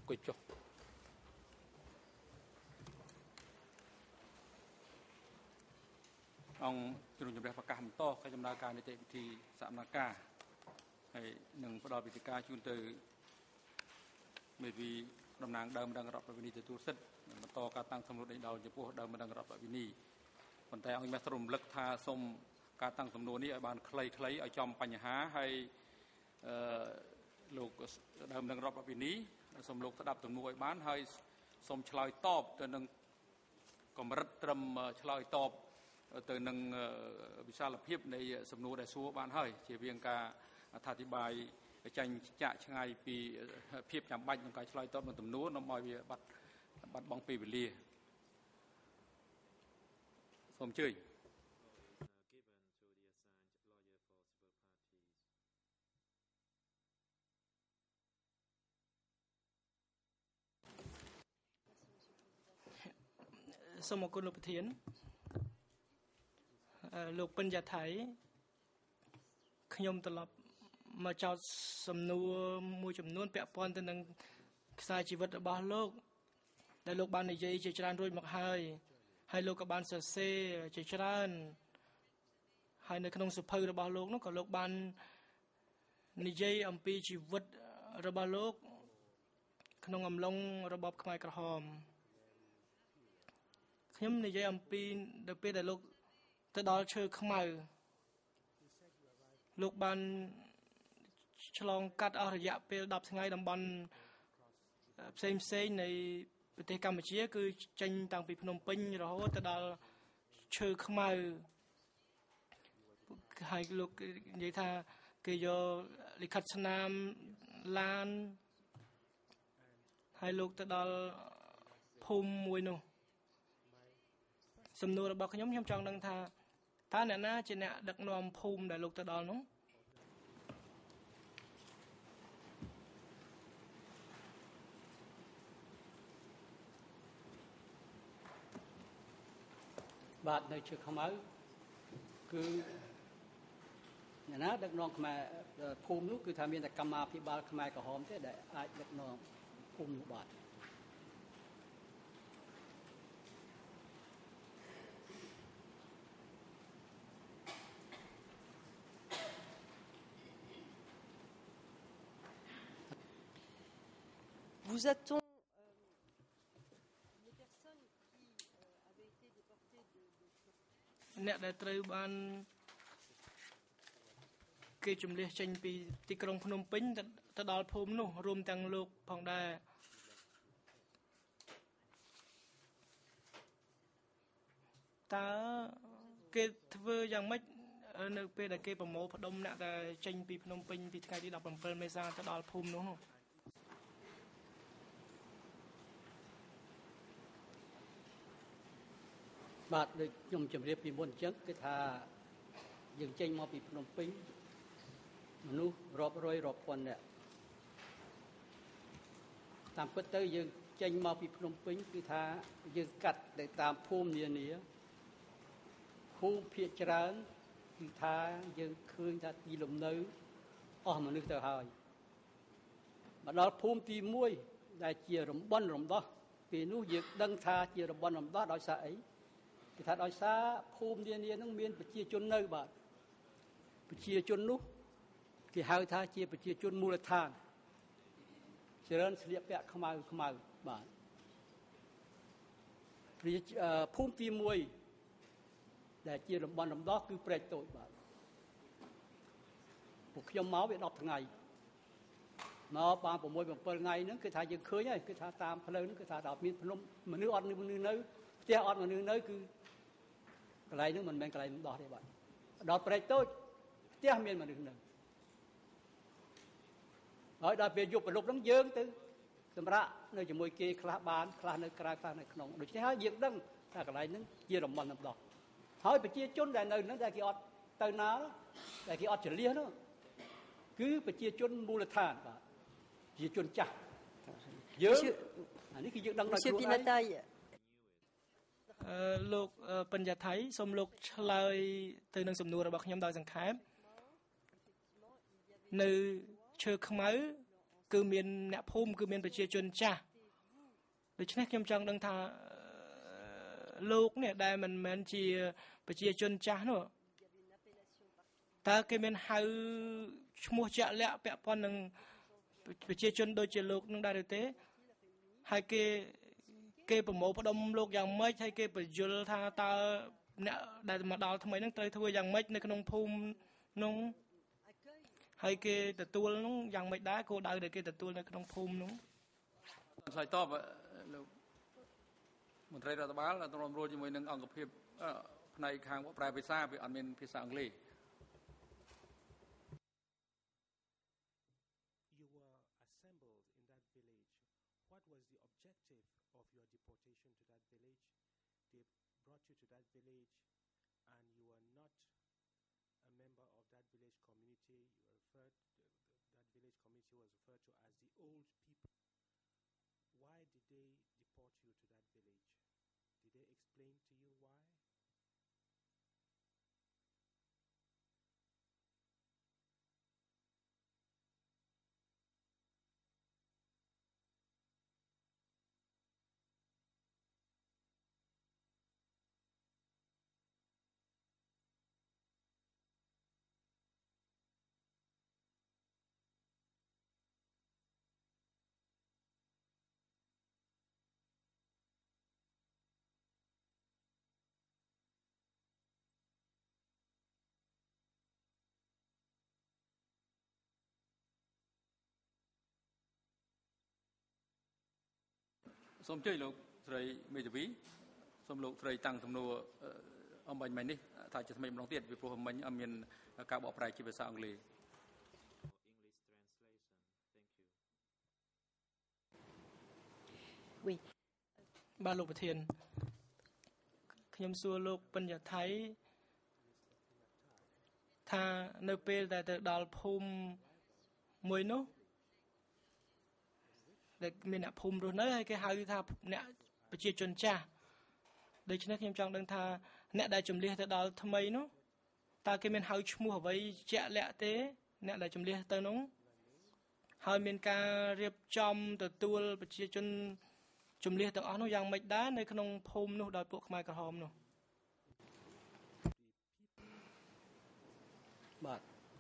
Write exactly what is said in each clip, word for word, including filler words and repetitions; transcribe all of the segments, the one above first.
អង្គុយចុះអង្គជំនុំជម្រះប្រកាសបន្តកិច្ចដំណើរការនីតិវិធីសកម្មភាពហើយនឹងផ្ដល់វិធីការជូនទៅមេវីតំណាងដើមម្ដងរដ្ឋវិនីទទួលសិទ្ធិបន្តការតាំងសំណួរដេញដោលចំពោះដើមម្ដងរដ្ឋវិនីប៉ុន្តែអង្គមានរំលឹកថាសូមការតាំងសំណួរនេះឲ្យបានខ្លីៗឲ្យចំបញ្ហាហើយអឺលោកដើមម្ដងរដ្ឋវិនីសូមលោកស្ដាប់ទំនួលឲ្យបានហើយសូមឆ្លើយតបទៅនឹងកម្រិតត្រឹមឆ្លើយតបទៅនឹងវិសាលភាពនៃសំណួរដែលសួរបានហើយជាវិងការអធិប្បាយចាញ់ចាក់ឆ្ងាយពីភាពចាំបាច់ក្នុងការឆ្លើយតបនឹងទំនួលនាំឲ្យវាបាត់បាត់បង់ពេលវេលាសូមអញ្ជើញសូមអរគុណលោកប្រធានលោកពេញយ៉ាថៃខ្ញុំត្រឡប់មកចោទសំណួរមួយចំនួនពាក់ព័ន្ធទៅនឹងខ្សែជីវិតរបស់លោកដែលលោកបាននិយាយជាច្រើនរួចមកហើយហើយលោកក៏បានសរសេរជាច្រើនហើយនៅក្នុងសភៅរបស់លោកនោះក៏លោកបាននិយាយអំពីជីវិតរបស់លោកក្នុងអំឡុងរបបខ្មែរក្រហមខ្ញុំនិយាយអំពីដល់ពេលដែលលោកទៅដល់ឈើខ្មៅលោកបានឆ្លងកាត់អស់រយៈពេលដប់ថ្ងៃតំបន់ផ្សេងផ្សេងនៃប្រទេសកម្ពុជាគឺចេញតាំងពីភ្នំពេញរហូតទៅដល់ឈើខ្មៅហើយលោកនិយាយថាគេយកលិខិតស្នាមឡានហើយលោកទៅដល់ភូមិមួយនោះសំណួររបស់ខ្ញុំខ្ញុំចង់ដឹងថាតើអ្នកណាជាអ្នកដឹកនាំភូមិដែលលោកទៅដល់នោះបាទនៅឈើខ្មៅគឺអ្នកណាដឹកនាំខ្មែរភូមិនោះគឺថាមានតែកម្មាភិបាលខ្មែរក្រហមទេដែលអាចដឹកនាំភូមិនោះបាទ Vous a-t-on euh, les personnes qui euh, avaient été déportées de, de... អ្នកដែលត្រូវបានគេជំនះចេញពីទីក្រុងភ្នំពេញទៅដល់ភូមិនោះរួមទាំងលោកផងដែរតើគេធ្វើយ៉ាងម៉េចនៅពេលដែលគេប្រមូលផ្ដុំអ្នកដែលចេញពីភ្នំពេញពីថ្ងៃទីដប់ប្រាំពិលមេសាទៅដល់ភូមិនោះនោះបាទដូចខ្ញុំជម្រាបពីមុនអញ្ចឹងគឺថាយើងចេញមកពីភ្នំពេញមនុស្សរាប់រយរាប់ពាន់នាក់តាមពិតទៅយើងចេញមកពីភ្នំពេញគឺថាយើងកាត់ទៅតាមភូមិនានាភូមិភាគច្រើនគឺថាយើងឃើញថាទីលំនៅអស់មនុស្សទៅហើយមកដល់ភូមិទីមួយដែលជារំបន់រំដោះពេលនោះយើងដឹងថាជារំបន់រំដោះដោយសារអី គឺថាដោយសារភូមិនានានឹងមានប្រជាជននៅបាទប្រជាជននោះគេហៅថាជាប្រជាជនមូលដ្ឋានច្រើនស្លៀកពាក់ខ្មៅខ្មៅបាទភូមិទីមួយដែលជារំបន់រំដោះគឺព្រែកតូចបាទពួកខ្ញុំមកវាដប់ថ្ងៃមកបាន6 7ថ្ងៃហ្នឹងគឺថាយើងឃើញហើយគឺថាតាមផ្លូវហ្នឹងគឺថាដល់មានភ្នំមនុស្សអត់មនុស្សនៅផ្ទះអត់មនុស្សនៅគឺកន្លែងហ្នឹងមិនមែនកន្លែងដោះទេបាទដល់ព្រែកតូចផ្ទះមានមនុស្សនៅហើយដល់ពេលយប់ប្រលប់ហ្នឹងយើងទៅសម្រាប់នៅជាមួយគេខ្លះបានខ្លះនៅក្រៅខ្លះនៅក្នុងដូច្នេះហើយយើងដឹងថាកន្លែងហ្នឹងជារំបន់រំដោះហើយប្រជាជនដែលនៅហ្នឹងដែលគេអត់ទៅណាដែលគេអត់ចលះនោះគឺប្រជាជនមូលដ្ឋានបាទប្រជាជនចាស់យើងអានេះគឺយើងដឹងដល់ខ្លួនឯងលោកពេញយ៉ាថៃសូមលោកឆ្លើយទៅនឹងសំណួររបស់ខ្ញុំដោយសង្ខេបនៅឈើខ្មៅគឺមានអ្នកភូមិគឺមានប្រជាជនចាស់ដូច្នេះខ្ញុំចង់ដឹងថាលោកនេះដែលមិនមែនជាប្រជាជនចាស់នោះតើគេមានហៅឈ្មោះជាក់លាក់ពាក់ព័ន្ធនឹងប្រជាជនដូចជាលោកនឹងដែរឬទេហើយគេគេប្រមូលផ្ដុំលោកយ៉ាងម៉េចហើយគេបញ្យល់ថាតើអ្នកដែលមកដល់ថ្មីនឹងត្រូវធ្វើយ៉ាងម៉េចនៅក្នុងភូមិនោះហើយគេទទួលនោះយ៉ាងម៉េចដែរគោលដៅដែលគេទទួលនៅក្នុងភូមិនោះឆ្លើយតបលោកមន្ត្រីរដ្ឋបាលត្រូវរួមរួលជាមួយនឹងអង្គភាពផ្នែកខាងប្រែភាសាវាអត់មានភាសាអង់គ្លេស brought you to that village and you are not a member of that village community, you are referred, that village community was referred to as the old people. Why did they deport you to that village? Did they explain to you why? សូមជួយលោកស្រីមេធាវីសូមលោកស្រីតាំងសំណួរអំបញ្ញមិញនេះថាជាថ្មីម្ដងទៀតពីព្រោះមិញអត់មានការបកប្រែជាភាសាអង់គ្លេស Oui បាទលោកប្រធានខ្ញុំសួរលោកបញ្ញថៃថានៅពេលដែលទៅដល់ភូមិមួយនោះដែលមានអ្នកភូមិរស់នៅហើយគេហៅថាអ្នកប្រជាជនចាស់ដូច្នេះខ្ញុំចង់ដឹងថាអ្នកដែលជំនះទៅដល់ថ្មីនោះតើគេមានហៅឈ្មោះអ្វីជាក់លាក់ទេអ្នកដែលជំនះទៅនោះហើយមានការរៀបចំទទួលប្រជាជនជំនះទាំងអស់នោះយ៉ាងម៉េចដែរនៅក្នុងភូមិនោះដោយពួកខ្មែរក្រហមនោះបាទ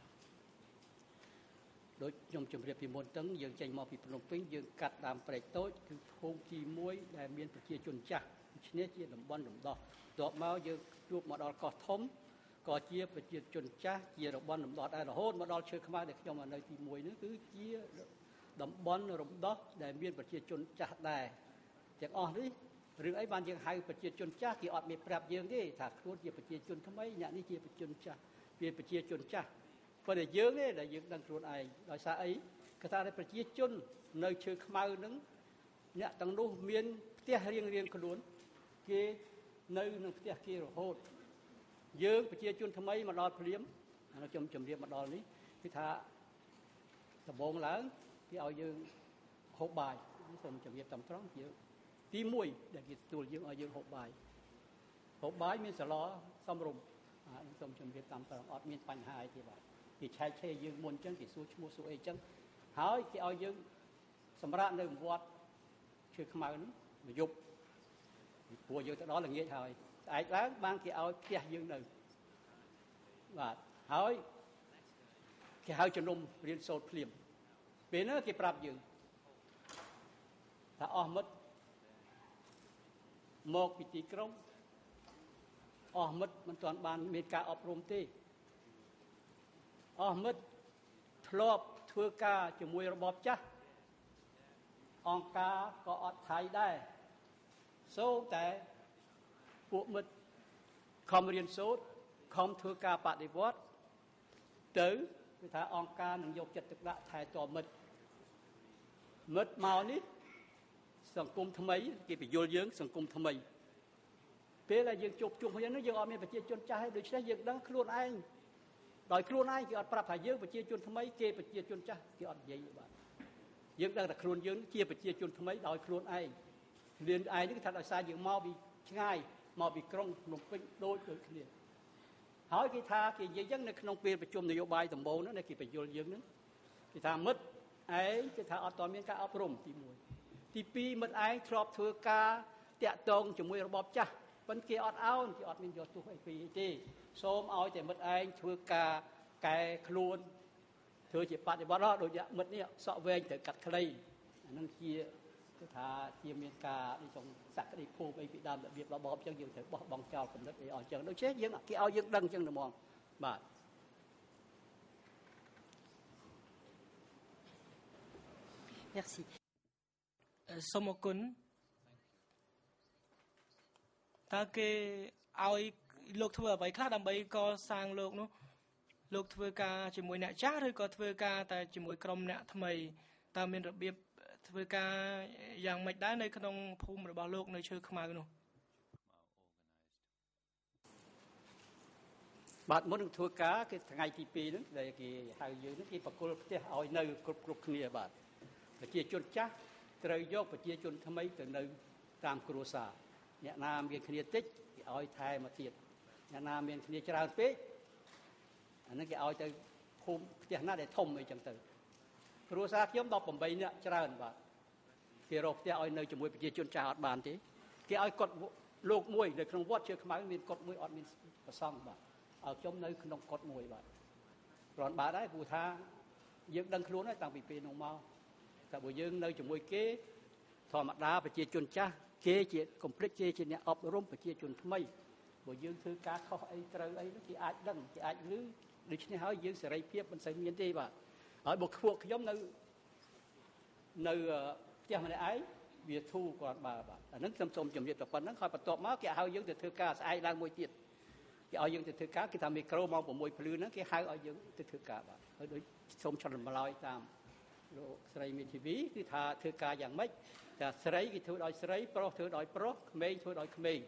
ដូចខ្ញុំជម្រាបពីមុនហ្នឹងយើងចេញមកពីភ្នំពេញយើងកាត់ដើមព្រែកតូចគឺភូមិទីមួយដែលមានប្រជាជនចាស់ឈ្នះជាតំបន់រំដោះតបមកយើងជួបមកដល់កោះធំក៏ជាប្រជាជនចាស់ជាតំបន់រំដោះដែររហូតមកដល់ឈើខ្មៅដែលខ្ញុំនៅទីមួយនេះគឺជាតំបន់រំដោះដែលមានប្រជាជនចាស់ដែរទាំងអស់នេះរឿងអីបានយើងហៅប្រជាជនចាស់គេអត់មានប្រាប់យើងទេថាខ្លួនជាប្រជាជនថ្មីអ្នកនេះជាប្រជាជនចាស់វាប្រជាជនចាស់ប៉ុន្តែយើងទេដែលយើងដឹងខ្លួនឯងដោយសារអីគេថាប្រជាជននៅឈើខ្មៅហ្នឹងអ្នកទាំងនោះមានផ្ទះរៀងរៀងខ្លួនគេនៅនឹងផ្ទះគេរហូតយើងប្រជាជនថ្មីមកដល់ភ្លាមខ្ញុំជម្រាបមកដល់នេះគឺថាដំបងឡើងគេឲ្យយើងហូបបាយសូមជម្រាបតាមត្រង់យើងទីមួយដែលគេទទួលយើងឲ្យយើងហូបបាយហូបបាយមានសាឡសំរុំសូមជម្រាបតាមត្រង់អត់មានបញ្ហាអីទេបាទគេឆែកឆេរយើងមុនអញ្ចឹងគេសួរឈ្មោះសួរអីអញ្ចឹងហើយគេឲ្យយើងសម្រាប់នៅវត្តឈើខ្មៅហ្នឹងមួយយប់ព្រោះយើងទៅដល់ល្ងាចហើយស្អែកឡើងបានគេឲ្យផ្ទះយើងនៅបាទហើយគេហៅជំនុំរៀនសូត្រភ្លាមពេលនោះគេប្រាប់យើងថាអស់មិត្តមកពីទីក្រុងអស់មិត្តមិនទាន់បានមានការអប់រំទេអស់មិត្តធ្លាប់ធ្វើការជាមួយរបបចាស់អង្គការក៏អត់ថៃដែរសូមតែពួកមិត្តខំរៀនសូត្រខំធ្វើការបដិវត្តទៅគឺថាអង្គការនឹងយកចិត្តទុកដាក់ថែទាំមិត្តមិត្តមកនេះសង្គមថ្មីគេបញ្យល់យើងសង្គមថ្មីពេលដែលយើងជួបជុំគ្នានោះយើងអត់មានប្រជាជនចាស់ទេដូច្នេះយើងដឹងខ្លួនឯងដោយខ្លួនឯងគេអត់ប្រាប់ថាយើងប្រជាជនថ្មីគេប្រជាជនចាស់គេអត់និយាយបាទយើងដឹងតែខ្លួនយើងជាប្រជាជនថ្មីដោយខ្លួនឯងលៀនឯងនេះថាដោយសារយើងមកពីឆ្ងាយមកពីក្រុងភ្នំពេញដូចដូចគ្នាហើយគេថាគេនិយាយចឹងនៅក្នុងពេលប្រជុំនយោបាយដំបូងនោះគេបញ្យល់យើងហ្នឹងគេថាមិត្តឯងគឺថាអត់តមានការអប់រំទីមួយទីពីរមិត្តឯងធ្លាប់ធ្វើការតាក់ទងជាមួយរបបចាស់ប៉ុន្តែគេអត់អោនគេអត់មានយកទោសអីពីអីទេសូមឲ្យតែមិត្តឯងធ្វើការកែខ្លួនធ្វើជាបប្រតិបត្តិដូចមិត្តនេះសក់វែងត្រូវកាត់ខ្លីអានឹងជាគឺថាជាមានការនេះtrongសក្តិភូមិអីពីដើមរបៀបរបបអញ្ចឹងយើងត្រូវបោះបង់ចោលគំនិតអីអស់អញ្ចឹងដូចជាយើងគេឲ្យយើងដឹងអញ្ចឹងហ្មងបាទ Merci. សូមអរគុណតើគេឲ្យលោកធ្វើអ្វីខ្លះដើម្បីកសាងលោកនោះលោកធ្វើការជាមួយអ្នកចាស់ឬក៏ធ្វើការតែជាមួយក្រុមអ្នកថ្មីតើមានរបៀបធ្វើការយ៉ាងម៉េចដែរនៅក្នុងភូមិរបស់លោកនៅឈើខ្មៅនោះបាទមុននឹងធ្វើការគឺថ្ងៃទីពីរហ្នឹងដែលគេហៅយើងហ្នឹងគេបកគលផ្ទះឲ្យនៅគ្រប់គ្រប់គ្នាបាទប្រជាជនចាស់ត្រូវយកប្រជាជនថ្មីទៅនៅតាមគ្រួសារអ្នកណាមានគ្នាតិចគេឲ្យថែមកទៀតអ្នកណាមានគ្នាច្រើនពេកអាហ្នឹងគេឲ្យទៅភូមិផ្ទះណាដែលធំអីចឹងទៅគ្រួសារខ្ញុំដប់ប្រាំបីនាក់ច្រើនបាទគេរកផ្ទះឲ្យនៅជាមួយប្រជាជនចាស់អត់បានទេគេឲ្យកត់លោកមួយនៅក្នុងវត្តជើខ្មៅមានកត់មួយអត់មានប្រសង់បាទ ឲ្យខ្ញុំនៅក្នុងកត់មួយបាទគ្រាន់បាទដែរព្រោះថាយើងដឹងខ្លួនហើយតាំងពីពេលនោះមកតែបើយើងនៅជាមួយគេធម្មតាប្រជាជនចាស់គេជាកុំភ្លេចគេជាអ្នកអប់រំប្រជាជនថ្មីបើយើងធ្វើការខុសអីត្រូវអីគេអាចដឹងគេអាចឮដូច្នេះហើយយើងសេរីភាពមិនសូវមានទេបាទហើយបើពួកខ្ញុំនៅនៅផ្ទះម្នាក់ឯងវាធូរគ្រាន់បាទបាទអាហ្នឹងខ្ញុំសូមជម្រាបតែប៉ុណ្្នឹងហើយបន្ទាប់មកគេហៅយើងទៅធ្វើការស្អែកឡើងមួយទៀត គេឲ្យយើងទៅធ្វើការគេថាមីក្រូម៉ោង 6 ព្រលឺហ្នឹងគេហៅឲ្យយើងទៅធ្វើការបាទហើយដូចសូមឆ្លងម្ល៉េះតាមលោកស្រីមេធាវីគឺថាធ្វើការយ៉ាងម៉េចតែស្រីគេធ្វើដោយស្រីប្រុសធ្វើដោយប្រុសក្មេងធ្វើដោយក្មេង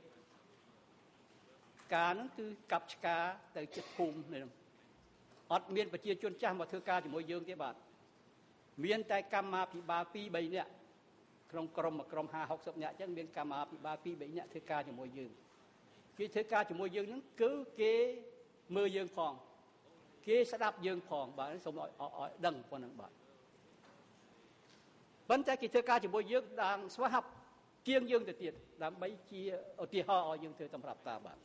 ការហ្នឹងគឺកាប់ឆ្កាទៅចិត្តភូមិនេះអត់មានប្រជាជនចាស់មកធ្វើការជាមួយយើងទេបាទមានតែកម្មាភិបាល ពីរ បីនាក់ក្នុងក្រុមមួយក្រុម ห้า หกสิบ នាក់អញ្ចឹងមានកម្មាភិបាល ពីរ បីនាក់ធ្វើការជាមួយយើង គេធ្វើការជាមួយយើងហ្នឹងគឺគេមើលយើងផងគេស្ដាប់យើងផងបាទសូមឲ្យឲ្យដឹងប៉ុណ្ណឹងបាទប៉ុន្តែគេធ្វើការជាមួយយើងដល់ស្វះហាប់ជាងយើងទៅទៀតដើម្បីជាឧទាហរណ៍ឲ្យយើងធ្វើសម្រាប់តាបាទ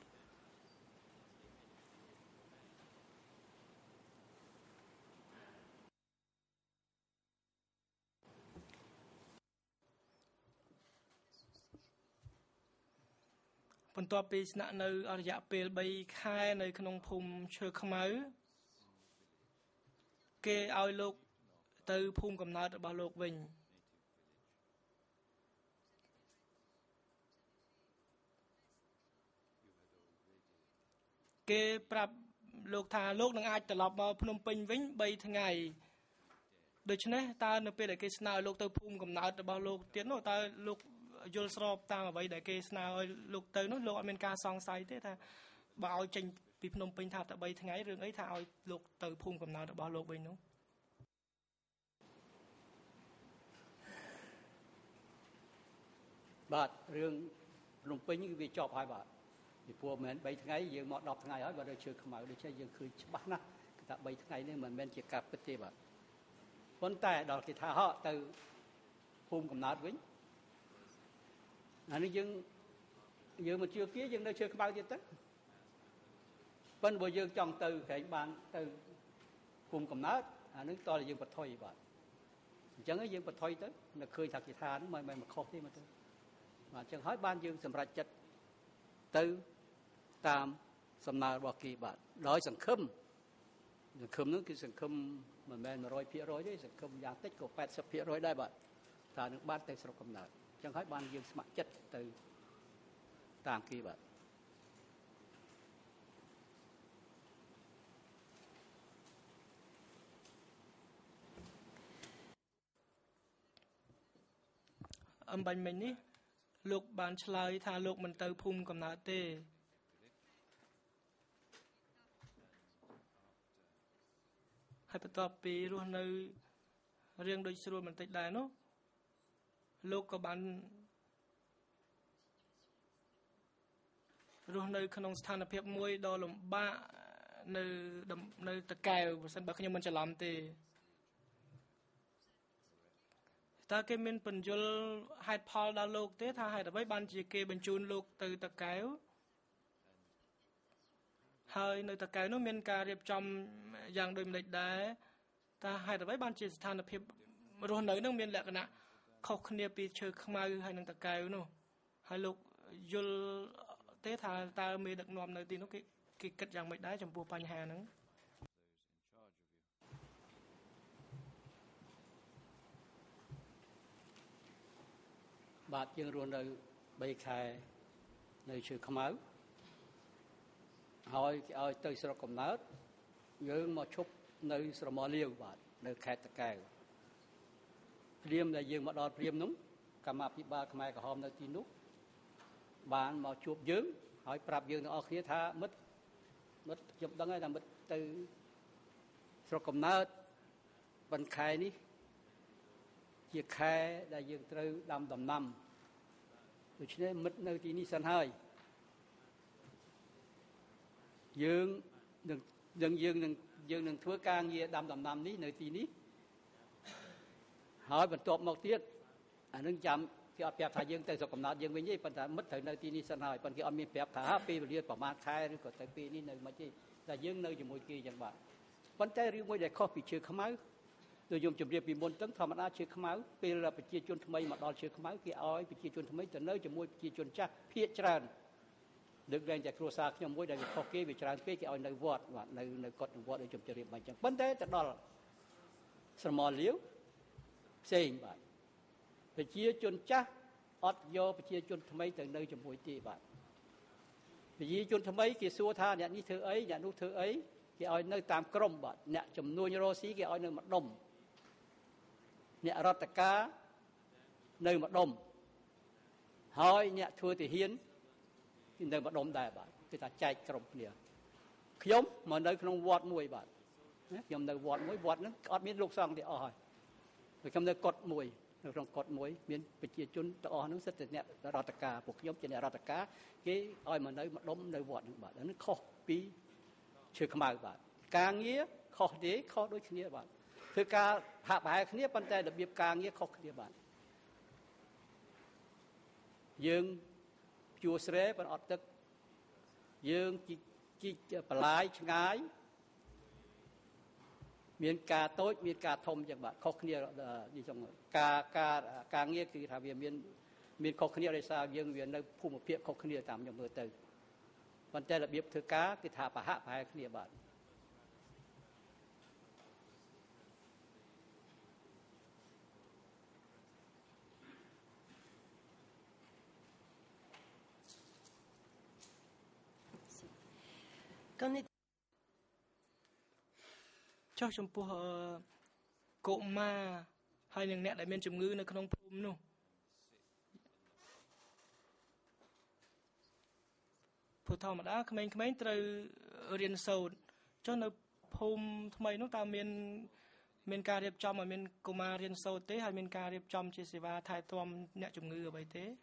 បន្ទាប់ពីស្នាក់នៅអរយៈពេល 3 ខែនៅក្នុងភូមិឈើខ្មៅគេឲ្យលោកទៅភូមិកំណើតរបស់លោកវិញគេប្រាប់លោកថាលោកនឹងអាចត្រឡប់មកភ្នំពេញវិញ 3 ថ្ងៃដូច្នេះតើនៅពេលដែលគេស្នើឲ្យលោកទៅភូមិកំណើតរបស់លោកទៀតនោះតើលោក យល់ស្របតាមអ្វីដែលគេស្នើឲ្យលោកទៅនោះលោកអត់មានការសង្ស័យទេថាបើឲ្យចេញពីភ្នំពេញថាតែ 3 ថ្ងៃរឿងអីថាឲ្យលោកទៅភូមិកំណើតរបស់លោកវិញនោះបាទរឿងភ្នំពេញគឺវាចប់ហើយបាទពីព្រោះមិនមែន 3 ថ្ងៃយើងមក 10 ថ្ងៃហើយបើដល់ជើខ្មៅដូចជាយើងឃើញច្បាស់ណាស់គេថា 3 ថ្ងៃនេះមិនមែនជាការពិតទេបាទប៉ុន្តែដល់គេថាហកទៅភូមិកំណើតវិញ អានេះយើងយើងមកជឿគេយើងនៅជឿក្បៅទៀតទៅប៉ុន្តែបើយើងចង់ទៅក្រែងបានទៅភូមិកំណើតអានេះតើយើងបថុយបាទអញ្ចឹងយើងបថុយទៅនៅឃើញថាគេថាហ្នឹងមិនមិនខុសទេមកទៅបាទអញ្ចឹងហើយបានយើងសម្រេចចិត្តទៅតាមសំណើរបស់គេបាទដោយសង្ឃឹមសង្ឃឹមនោះគឺសង្ឃឹមមិនមែន một trăm phần trăm ទេសង្ឃឹមយ៉ាងតិចក៏ tám mươi phần trăm ដែរបាទថានឹងបានទៅស្រុកកំណើត ចឹងហើយបានយើងស្ម័គ្រចិត្តទៅតាមគេបាទអំបញ្ញមិញនេះលោកបានឆ្លើយថាលោកមិនទៅភូមិកំណើតទេហើយបន្ទាប់ពីរស់នៅរៀងដូចស្រួលបន្តិចដែរនោះ លោកក៏បានរស់នៅក្នុងស្ថានភាពមួយដ៏លំបាកនៅនៅតកែវបើសិនបើខ្ញុំមិនច្រឡំទេ ta cái miền Pần Dul hai Paul đã lục thế tha hai đã với ban chỉ kê bên chun lục từ tạc kéo hơi nơi tạc kéo nó miền cà riệp trong dạng đôi lịch đá ta hai đã với ban chỉ than là phép rồi nơi nó miền lẹ cái nè khóc khnia pi chơi không ai hay năng tạc kéo nó hai lục Dul thế tha ta mới được nòm nơi thì nó cái cái cách dạng lịch đá trong bùa pan hà nữa បាទយើងរស់នៅ3ខែនៅឈើខ្មៅហើយគេឲ្យទៅស្រុកកំណើតយើងមកឈប់នៅស្រមោលលាវបាទនៅខេត្តតាកែវព្រាមដែលយើងមកដល់ព្រាមនោះកម្មាភិបាលខ្មែរក្រហមនៅទីនោះបានមកជួបយើងហើយប្រាប់យើងទាំងអស់គ្នាថាមិត្តមិត្តខ្ញុំដឹងហើយថាមិត្តទៅស្រុកកំណើតប៉ុន្តែខែនេះជាខែដែលយើងត្រូវដាំដំណាំដូច្នេះមិត្តនៅទីនេះសិនហើយយើងនឹងយើងយើងនឹងយើងនឹងធ្វើការងារដាំដំណាំនេះនៅទីនេះហើយបន្ទាប់មកទៀតអានឹងចាំគេអត់ប្រាប់ថាយើងទៅស្រុកកំណើតយើងវិញទេប៉ុន្តែមិត្តត្រូវនៅទីនេះសិនហើយប៉ុន្តែគេអត់មានប្រាប់ថាពេលវេលាប្រហែលខែឬក៏ទៅពេលនេះនៅមិនទេតែយើងនៅជាមួយគេយ៉ាងបាទប៉ុន្តែរឿងមួយដែលខុសពីឈើខ្មៅដោយខ្ញុំជម្រាបពីមុនទៅធម្មតាឈើខ្មៅពេលប្រជាជនថ្មីមកដល់ឈើខ្មៅគេឲ្យប្រជាជនថ្មីទៅនៅជាមួយប្រជាជនចាស់ភាគច្រើនលើកលែងតែគ្រួសារខ្ញុំមួយដែលវាខុសគេវាច្រើនពេកគេឲ្យនៅវត្តបាទនៅនៅកុដិវត្តដូចខ្ញុំជម្រាបមកអញ្ចឹងប៉ុន្តែទៅដល់ស្រមោលលាវផ្សេងបាទប្រជាជនចាស់អត់យកប្រជាជនថ្មីទៅនៅជាមួយទេបាទប្រជាជនថ្មីគេសួរថាអ្នកនេះធ្វើអីអ្នកនោះធ្វើអីគេឲ្យនៅតាមក្រុមបាទអ្នកចំនួនរស់ស៊ីគេឲ្យនៅម្ដុំអ្នករដ្ឋការនៅម្ដុំហើយអ្នកធ្វើទាហានគឺនៅម្ដុំដែរបាទគឺថាចែកក្រុមគ្នាខ្ញុំមកនៅក្នុងវត្តមួយបាទខ្ញុំនៅវត្តមួយវត្តហ្នឹងអត់មានលោកសង្ឃទេអស់ហើយខ្ញុំនៅកុដិមួយនៅក្នុងកុដិមួយមានប្រជាជនទាំងអស់ហ្នឹងសិតតែអ្នករដ្ឋការពួកខ្ញុំជាអ្នករដ្ឋការគេឲ្យមកនៅម្ដុំនៅវត្តហ្នឹងបាទហ្នឹងខុសពីឈើខ្មៅបាទការងារខុសទេខុសដូចគ្នាបាទធ្វើការហាក់ប្រហែលគ្នាប៉ុន្តែរបៀបការងារខុសគ្នាបាទយើងជួស្រែប៉ុន្តែអត់ទឹកយើងជីជីបន្លាយឆ្ងាយមានការតូចមានការធំចឹងបាទខុសគ្នានេះចឹងការការការងារគឺថាវាមានមានខុសគ្នាដោយសារយើងវានៅភូមិភាគខុសគ្នាតាមខ្ញុំមើលទៅប៉ុន្តែរបៀបធ្វើការគឺថាប្រហាក់ប្រហែលគ្នាបាទចុះចំពោះកុមារហើយនឹងអ្នកដែលមានជំងឺនៅក្នុងភូមិនោះព្រោះធម្មតាក្មេងៗត្រូវរៀនសូត្រចុះនៅភូមិថ្មីនោះតើមានមានការរៀបចំឲ្យមានកុមាររៀនសូត្រទេហើយមានការរៀបចំជាសេវាថែទាំអ្នកជំងឺអ្វីទេ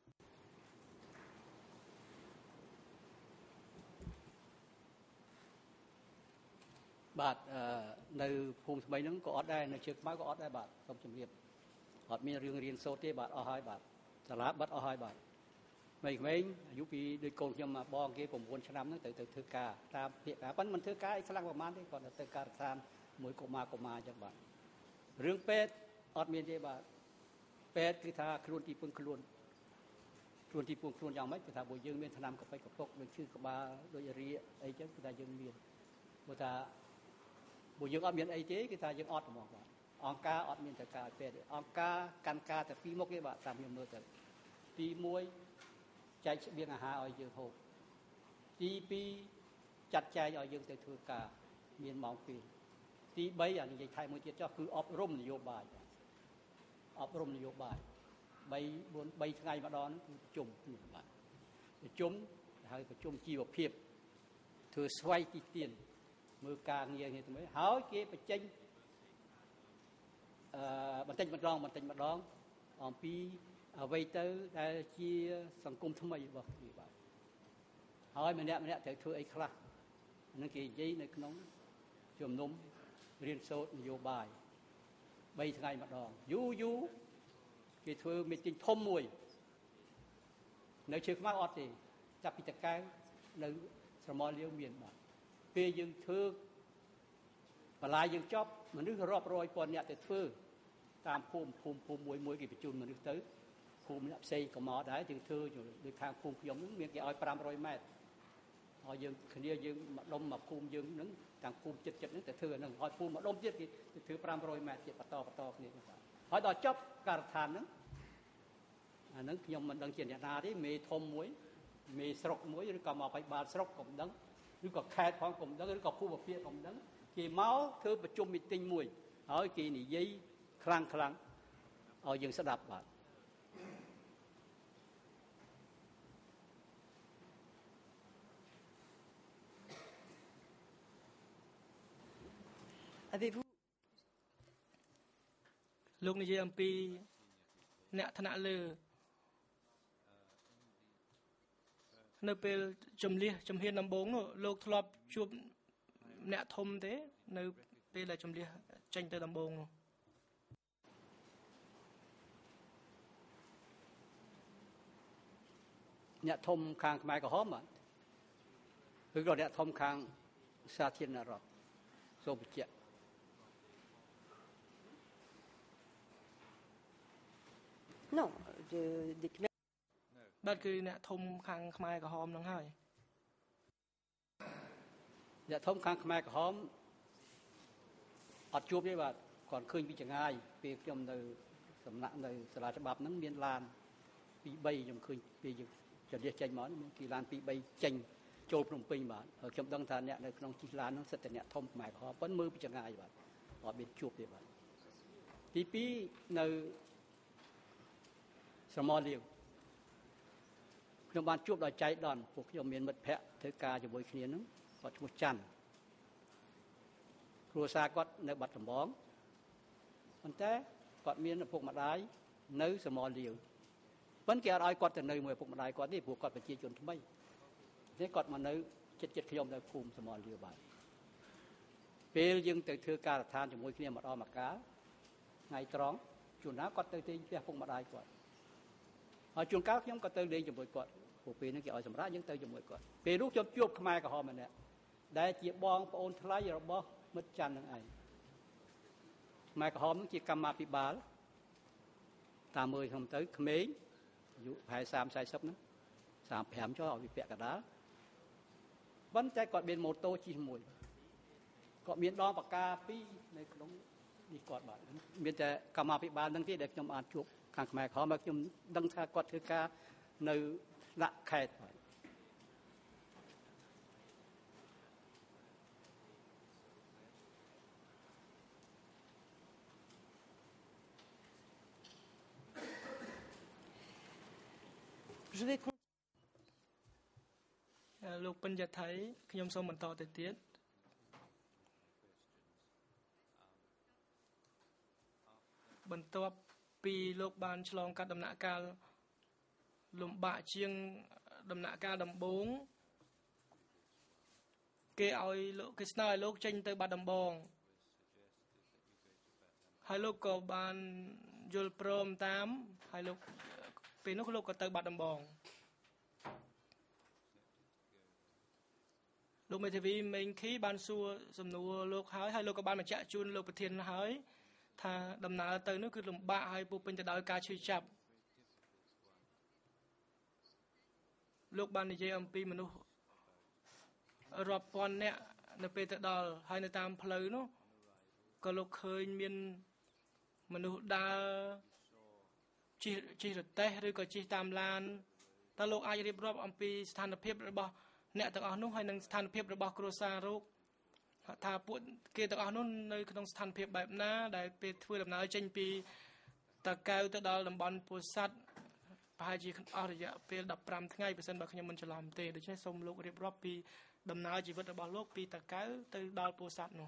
បាទនៅភូមិថ្មីហ្នឹងក៏អត់ដែរនៅជើងខ្មៅក៏អត់ដែរបាទសូមជម្រាបអត់មានរឿងរៀនសូត្រទេបាទអស់ហើយបាទសាលាបិទអស់ហើយបាទក្មេងៗអាយុពីដូចកូនខ្ញុំបងគេ9ឆ្នាំហ្នឹងទៅទៅធ្វើការតាមពាក្យការប៉ុន្តែមិនធ្វើការអីខ្លាំងប្រហែលទេគាត់ទៅធ្វើការតាមមួយកុមារកុមារអញ្ចឹងបាទរឿងពេទ្យអត់មានទេបាទពេទ្យគឺថាខ្លួនទីពឹងខ្លួនខ្លួនទីពឹងខ្លួនយ៉ាងម៉េចគឺថាបើយើងមានថ្នាំកប៉ិចកពុកដូចឈឺក្បាលដូចរាគអីចឹងគឺថាយើងមានបើថាបើយើងអត់មានអីទេគឺថាយើងអត់ហ្មងបាទអង្គការអត់មានទៅការពេទ្យអង្គការកាន់ការតែពីរមុខទេបាទតាមខ្ញុំមើលទៅទីមួយចែកស្បៀងអាហារឲ្យយើងហូបទីពីរចាត់ចែងឲ្យយើងទៅធ្វើការមានម៉ោងពេលទីបីអានិយាយថែមមួយទៀតចុះគឺអប់រំនយោបាយអប់រំនយោបាយ3 4 3ថ្ងៃម្ដងគឺប្រជុំគ្នាបាទប្រជុំហើយប្រជុំជីវភាពធ្វើស្វ័យទីទានមើលការងារគ្នាទៅមើលហើយគេបញ្ចេញអឺបន្តិចម្ដងបន្តិចម្ដងអំពីអ្វីទៅដែលជាសង្គមថ្មីរបស់គេបាទហើយម្នាក់ម្នាក់ត្រូវធ្វើអីខ្លះហ្នឹងគេនិយាយនៅក្នុងជំនុំរៀនសូត្រនយោបាយ3ថ្ងៃម្ដងយូរយូរគេធ្វើ meeting ធំមួយនៅជើងខ្មៅអត់ទេចាប់ពីតកែវនៅស្រមោលលាវមានបាទពេលយើងធ្វើបន្លាយយើងចប់មនុស្សរាប់រយពាន់អ្នកទៅធ្វើតាមភូមិភូមិភូមិមួយមួយគេបញ្ជូនមនុស្សទៅភូមិអ្នកផ្សេងក៏មកដែរយើងធ្វើដូចខាងភូមិខ្ញុំហ្នឹងមានគេឲ្យfive hundredម៉ែត្រហើយយើងគ្នាយើងម្ដុំមកភូមិយើងហ្នឹងទាំងភូមិចិត្តចិត្តហ្នឹងទៅធ្វើហ្នឹងហើយភូមិម្ដុំទៀតគេទៅធ្វើfive hundredម៉ែត្រទៀតបន្តបន្តគ្នាហើយដល់ចប់ការដ្ឋានហ្នឹងអាហ្នឹងខ្ញុំមិនដឹងជាអ្នកណាទេមេធំមួយមេស្រុកមួយឬក៏មកបៃបាល់ស្រុកក៏មិនដឹងឬក៏ខេត្តផងក៏មិនដឹងឬក៏ភូមិភាគក៏មិនដឹងគេមកធ្វើប្រជុំមីទីងមួយហើយគេនិយាយខ្លាំងខ្លាំងឲ្យយើងស្ដាប់បាទ Avez-vous លោកនិយាយអំពីអ្នកថ្នាក់លើនៅពេលជំលះជំហានដំបូងនោះលោកធ្លាប់ជួបអ្នកធំទេនៅពេលដែលជំលះចេញទៅដំបូងនោះអ្នកធំខាងខ្មែរក្រហមបាទឬក៏អ្នកធំខាងសាធារណរដ្ឋសូមបញ្ជាក់ Non, de, des Khmer. បាទគឺអ្នកធំខាងខ្មែរក្រហមហ្នឹងហើយអ្នកធំខាងខ្មែរក្រហមអត់ជួបទេបាទគាត់ឃើញពីចងាយពេលខ្ញុំនៅសំណាក់នៅសាលាច្បាប់ហ្នឹងមានឡានtwo threeខ្ញុំឃើញពេលយើងចលះចេញមកមានពីឡានtwo threeចេញចូលភ្នំពេញបាទហើយខ្ញុំដឹងថាអ្នកនៅក្នុងជិះឡានហ្នឹងសិតតែអ្នកធំខ្មែរក្រហមប៉ុន្តែមើលពីចងាយបាទអត់មានជួបទេបាទទីtwoនៅស្រមោលលាវខ្ញុំបានជួបដោយចៃដន្យពួកខ្ញុំមានមិត្តភ័ក្តិធ្វើការជាមួយគ្នាហ្នឹងគាត់ឈ្មោះច័ន្ទគ្រួសារគាត់នៅបាត់ដំបងប៉ុន្តែគាត់មានឪពុកម្ដាយនៅស្រមោលលាវប៉ុន្តែគេអត់ឲ្យគាត់ទៅនៅមួយឪពុកម្ដាយគាត់ទេព្រោះគាត់ប្រជាជនថ្មីនេះគាត់មកនៅចិត្តចិត្តខ្ញុំនៅភូមិស្រមោលលាវបាទពេលយើងទៅធ្វើការដ្ឋានជាមួយគ្នាម្ដងម្កាលថ្ងៃត្រង់ជួនណាគាត់ទៅទីផ្ទះឪពុកម្ដាយគាត់ហើយជួនកាលខ្ញុំក៏ទៅលេងជាមួយគាត់ព្រោះពេលហ្នឹងគេឲ្យសម្រាប់យើងទៅជាមួយគាត់ពេលនោះខ្ញុំជួបខ្មែរក្រហមម្នាក់ដែលជាបងប្អូនថ្លៃរបស់មិត្តច័ន្ទនឹងឯងខ្មែរក្រហមនឹងជាកម្មាភិបាលតាមមើលខ្ញុំទៅក្មេងអាយុប្រហែលthirty fortyហ្នឹងthirty-fiveចុះឲ្យវាពាក់កណ្ដាលប៉ុន្តែគាត់មានម៉ូតូជិះមួយគាត់មានដងបកាពីរនៅក្នុងនេះគាត់បាទមានតែកម្មាភិបាលហ្នឹងទេដែលខ្ញុំបានជួបខាងខ្មែរក្រហមហើយខ្ញុំដឹងថាគាត់ធ្វើការនៅថ្នាក់ខេត្តបាទ Je vais continuer. លោកពេញយថៃខ្ញុំសូមបន្តទៅទៀតបន្ទាប់ពីលោកបានឆ្លងកាត់ដំណាក់កាលលំបាកជាងដំណាក់កាលដំបូងគេឲ្យលោកគេស្នើឲ្យលោកចេញទៅបាត់ដំបងហើយលោកក៏បានយល់ព្រមតាមហើយលោកពេលនោះលោកក៏ទៅបាត់ដំបងលោកមេធាវីមេងខីបានសួរសំណួរលោកហើយហើយលោកក៏បានបញ្ជាក់ជូនលោកប្រធានហើយថាដំណើរទៅនោះគឺលំបាកហើយពោពេញទៅដោយការឈឺចាប់លោកបាននិយាយអំពីមនុស្សរាប់ពាន់នាក់នៅពេលទៅដល់ហើយនៅតាមផ្លូវនោះក៏លោកឃើញមានមនុស្សដើរជិះជិះរទេះឬក៏ជិះតាមឡានតើលោកអាចរៀបរាប់អំពីស្ថានភាពរបស់អ្នកទាំងអស់នោះហើយនឹងស្ថានភាពរបស់គ្រួសារលោកថាពួកគេទាំងអស់នោះនៅក្នុងស្ថានភាពបែបណាដែលពេលធ្វើដំណើរចេញពីតាកែវទៅដល់តំបន់ពោធិ៍សាត់ប្រហែលជាអស់រយៈពេលfifteenថ្ងៃបើសិនបើខ្ញុំមិនច្រឡំទេដូច្នេះសូមលោករៀបរាប់ពីដំណើរជីវិតរបស់លោកពីតាកែវទៅដល់ពោធិ៍សាត់នោះ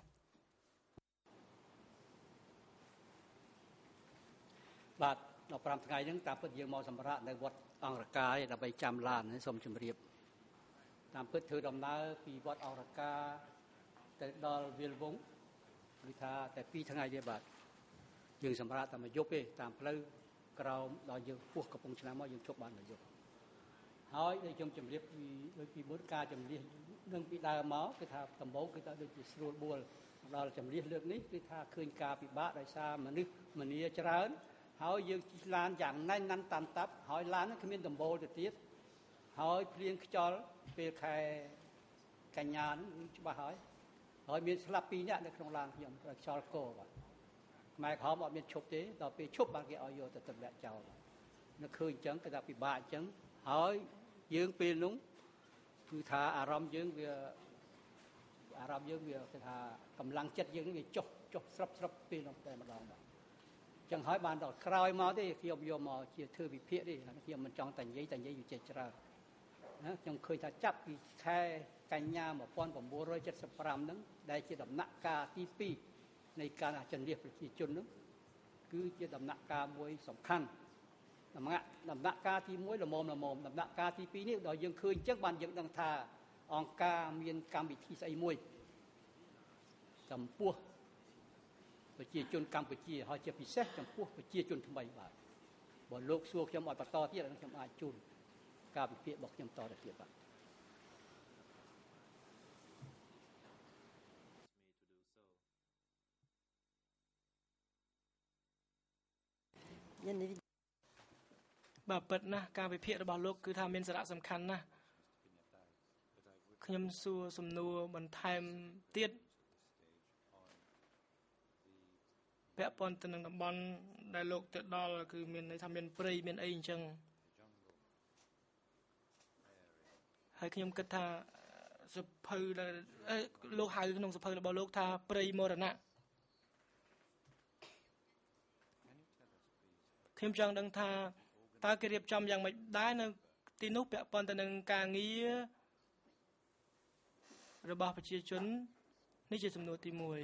បាទfifteenថ្ងៃហ្នឹងតាមពិតយើងមកសម្រាប់នៅវត្តអង្គរកាយដើម្បីចាំឡានសូមជម្រាបតាមពិតធ្វើដំណើរពីវត្តអង្គរកាទៅដល់វាលវងគឺថាតែtwoថ្ងៃទេបាទយើងសម្រាប់តែមួយយប់ទេតាមផ្លូវក្រោមដល់យើងពោះកំពុងឆ្នាំមកយើងជប់បាននយោបាយហើយដូចខ្ញុំជម្រាបពីដូចពីមុនការជំនះនឹងពីដើមមកគឺថាដំបូងគឺថាដូចជាស្រួលបួលដល់ជំនះលើកនេះគឺថាឃើញការពិបាកដោយសារមនុស្សមនីច្រើនហើយយើងជិះឡានយ៉ាងណែនណាន់តាន់តាប់ហើយឡានហ្នឹងគ្មានដំបូលទៅទៀតហើយភ្លៀងខ្យល់ពេលខែកញ្ញាហ្នឹងច្បាស់ហើយហើយមានស្លាប់ពីរនាក់នៅក្នុងឡានខ្ញុំខ្យល់កោបាទខ្មែរក្រហមអត់មានឈប់ទេដល់ពេលឈប់បានគេឲ្យយកទៅទម្លាក់ចោលនៅឃើញអញ្ចឹងគេថាពិបាកអញ្ចឹងហើយយើងពេលនោះគឺថាអារម្មណ៍យើងវាអារម្មណ៍យើងវាគេថាកម្លាំងចិត្តយើងវាចុះចុះស្រាប់ស្រាប់ពេលនោះតែម្ដងបាទអញ្ចឹងហើយបានដល់ក្រោយមកទេខ្ញុំយកមកជាធ្វើវិភាគទេខ្ញុំមិនចង់តែនិយាយតែនិយាយវាចេះច្រើនណាខ្ញុំឃើញថាចាប់ពីខែកញ្ញាmột nghìn chín trăm七十五ហ្នឹងដែលជាដំណាក់កាលទីពីរនៃការជម្នះប្រជាជនហ្នឹងគឺជាដំណាក់កាលមួយសំខាន់ដំណាក់ដំណាក់កាលទីមួយល្មមល្មមដំណាក់កាលទីពីរនេះដល់យើងឃើញអញ្ចឹងបានយើងដឹងថាអង្គការមានកម្មវិធីស្អីមួយចំពោះប្រជាជនកម្ពុជាហើយជាពិសេសចំពោះប្រជាជនថ្មីបាទបើលោកសួរខ្ញុំឲ្យបន្តទៀតខ្ញុំអាចជូនការវិភាគរបស់ខ្ញុំតទៅទៀតបាទបាទពិតណាស់ការវិភាគរបស់លោកគឺថាមានសារៈសំខាន់ណាស់ខ្ញុំសួរសំណួរបន្ថែមទៀតពាក់ព័ន្ធទៅនឹងតំបន់ដែលលោកទៅដល់គឺមានន័យថាមានព្រៃមានអីអញ្ចឹងហើយខ្ញុំគិតថាសភៅដែលលោកហៅក្នុងសភៅរបស់លោកថាព្រៃមរណៈខ្ញុំចង់ដឹងថាតើគេរៀបចំយ៉ាងម៉េចដែរនៅទីនោះពាក់ព័ន្ធទៅនឹងការងាររបស់ប្រជាជននេះជាសំណួរទីមួយ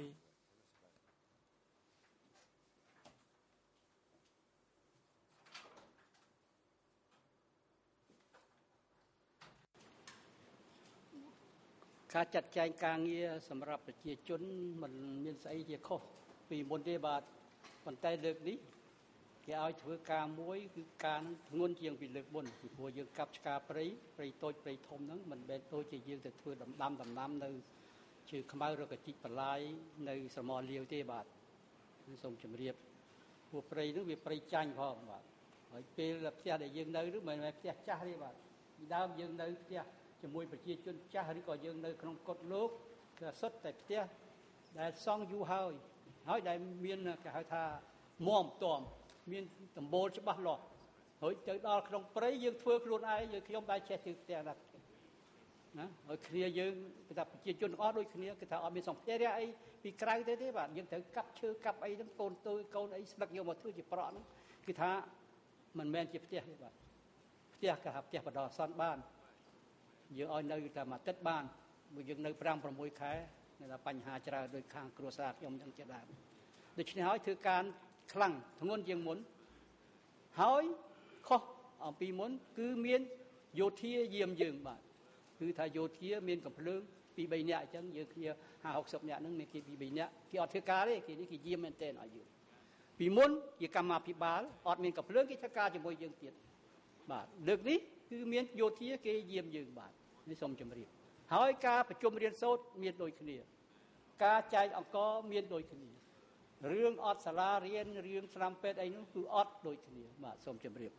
ការចាត់ចែងការងារសម្រាប់ប្រជាជនមិនមានស្អីជាខុសពីមុនទេបាទប៉ុន្តែលើកនេះគេឲ្យធ្វើការមួយគឺការនឹងធ្ងន់ជាងពីលើកមុនពីព្រោះយើងកាប់ឆ្ការព្រៃព្រៃតូចព្រៃធំហ្នឹងមិនមែនដូចជាយើងទៅធ្វើដំដាំដំណាំនៅជើខ្មៅរកជីកបន្លាយនៅស្រមោលលាវទេបាទសូមជម្រាបព្រោះព្រៃហ្នឹងវាព្រៃចាញ់ផងបាទហើយពេលផ្ទះដែលយើងនៅនោះមិនមែនផ្ទះចាស់ទេបាទពីដើមយើងនៅផ្ទះជាមួយប្រជាជនចាស់ឬក៏យើងនៅក្នុងកុដិលោកគឺសុទ្ធតែផ្ទះដែលសង់យូរហើយហើយដែលមានគេហៅថាមុំតមមានដំបូលច្បាស់លាស់ហើយទៅដល់ក្នុងព្រៃយើងធ្វើខ្លួនឯងយើងខ្ញុំដែរចេះធ្វើផ្ទះណាណាហើយគ្នាយើងគេថាប្រជាជនទាំងអស់ដូចគ្នាគេថាអត់មានសម្ភារៈអីពីក្រៅទេទេបាទយើងត្រូវកាប់ឈើកាប់អីហ្នឹងកូនតូចកូនអីស្លឹកយកមកធ្វើជាប្រក់ហ្នឹងគឺថាមិនមែនជាផ្ទះទេបាទផ្ទះគេថាផ្ទះបដិសន្នបានយើងឲ្យនៅតែមួយទឹកបានយើងនៅប្រាំប្រាំមួយខែនៅតែបញ្ហាច្រើនដោយខាងគ្រួសារខ្ញុំចឹងជាដើមដូច្នេះហើយធ្វើការខ្លាំងធ្ងន់ជាងមុនហើយខុសអំពីមុនគឺមានយោធាយាមយើងបាទគឺថាយោធាមានកំភ្លើងពីរបីនាក់អញ្ចឹងយើងគ្នាห้าหกสิบនាក់ហ្នឹងមានគេពីរបីនាក់គេអត់ធ្វើការទេគេនេះគេយាមមែនទែនឲ្យយើងពីមុនជាកម្មាភិបាលអត់មានកំភ្លើងគេធ្វើការជាមួយយើងទៀតបាទលើកនេះគឺមានយោធាគេយាមយើងបាទនេះសូមជម្រាបហើយការប្រជុំរៀនសូត្រមានដូចគ្នាការចែកអង្គមានដូចគ្នារឿងអត់សាលារៀនរឿងស្នាមពេទ្យអីនោះគឺអត់ដូចគ្នាបាទសូមជម្រាប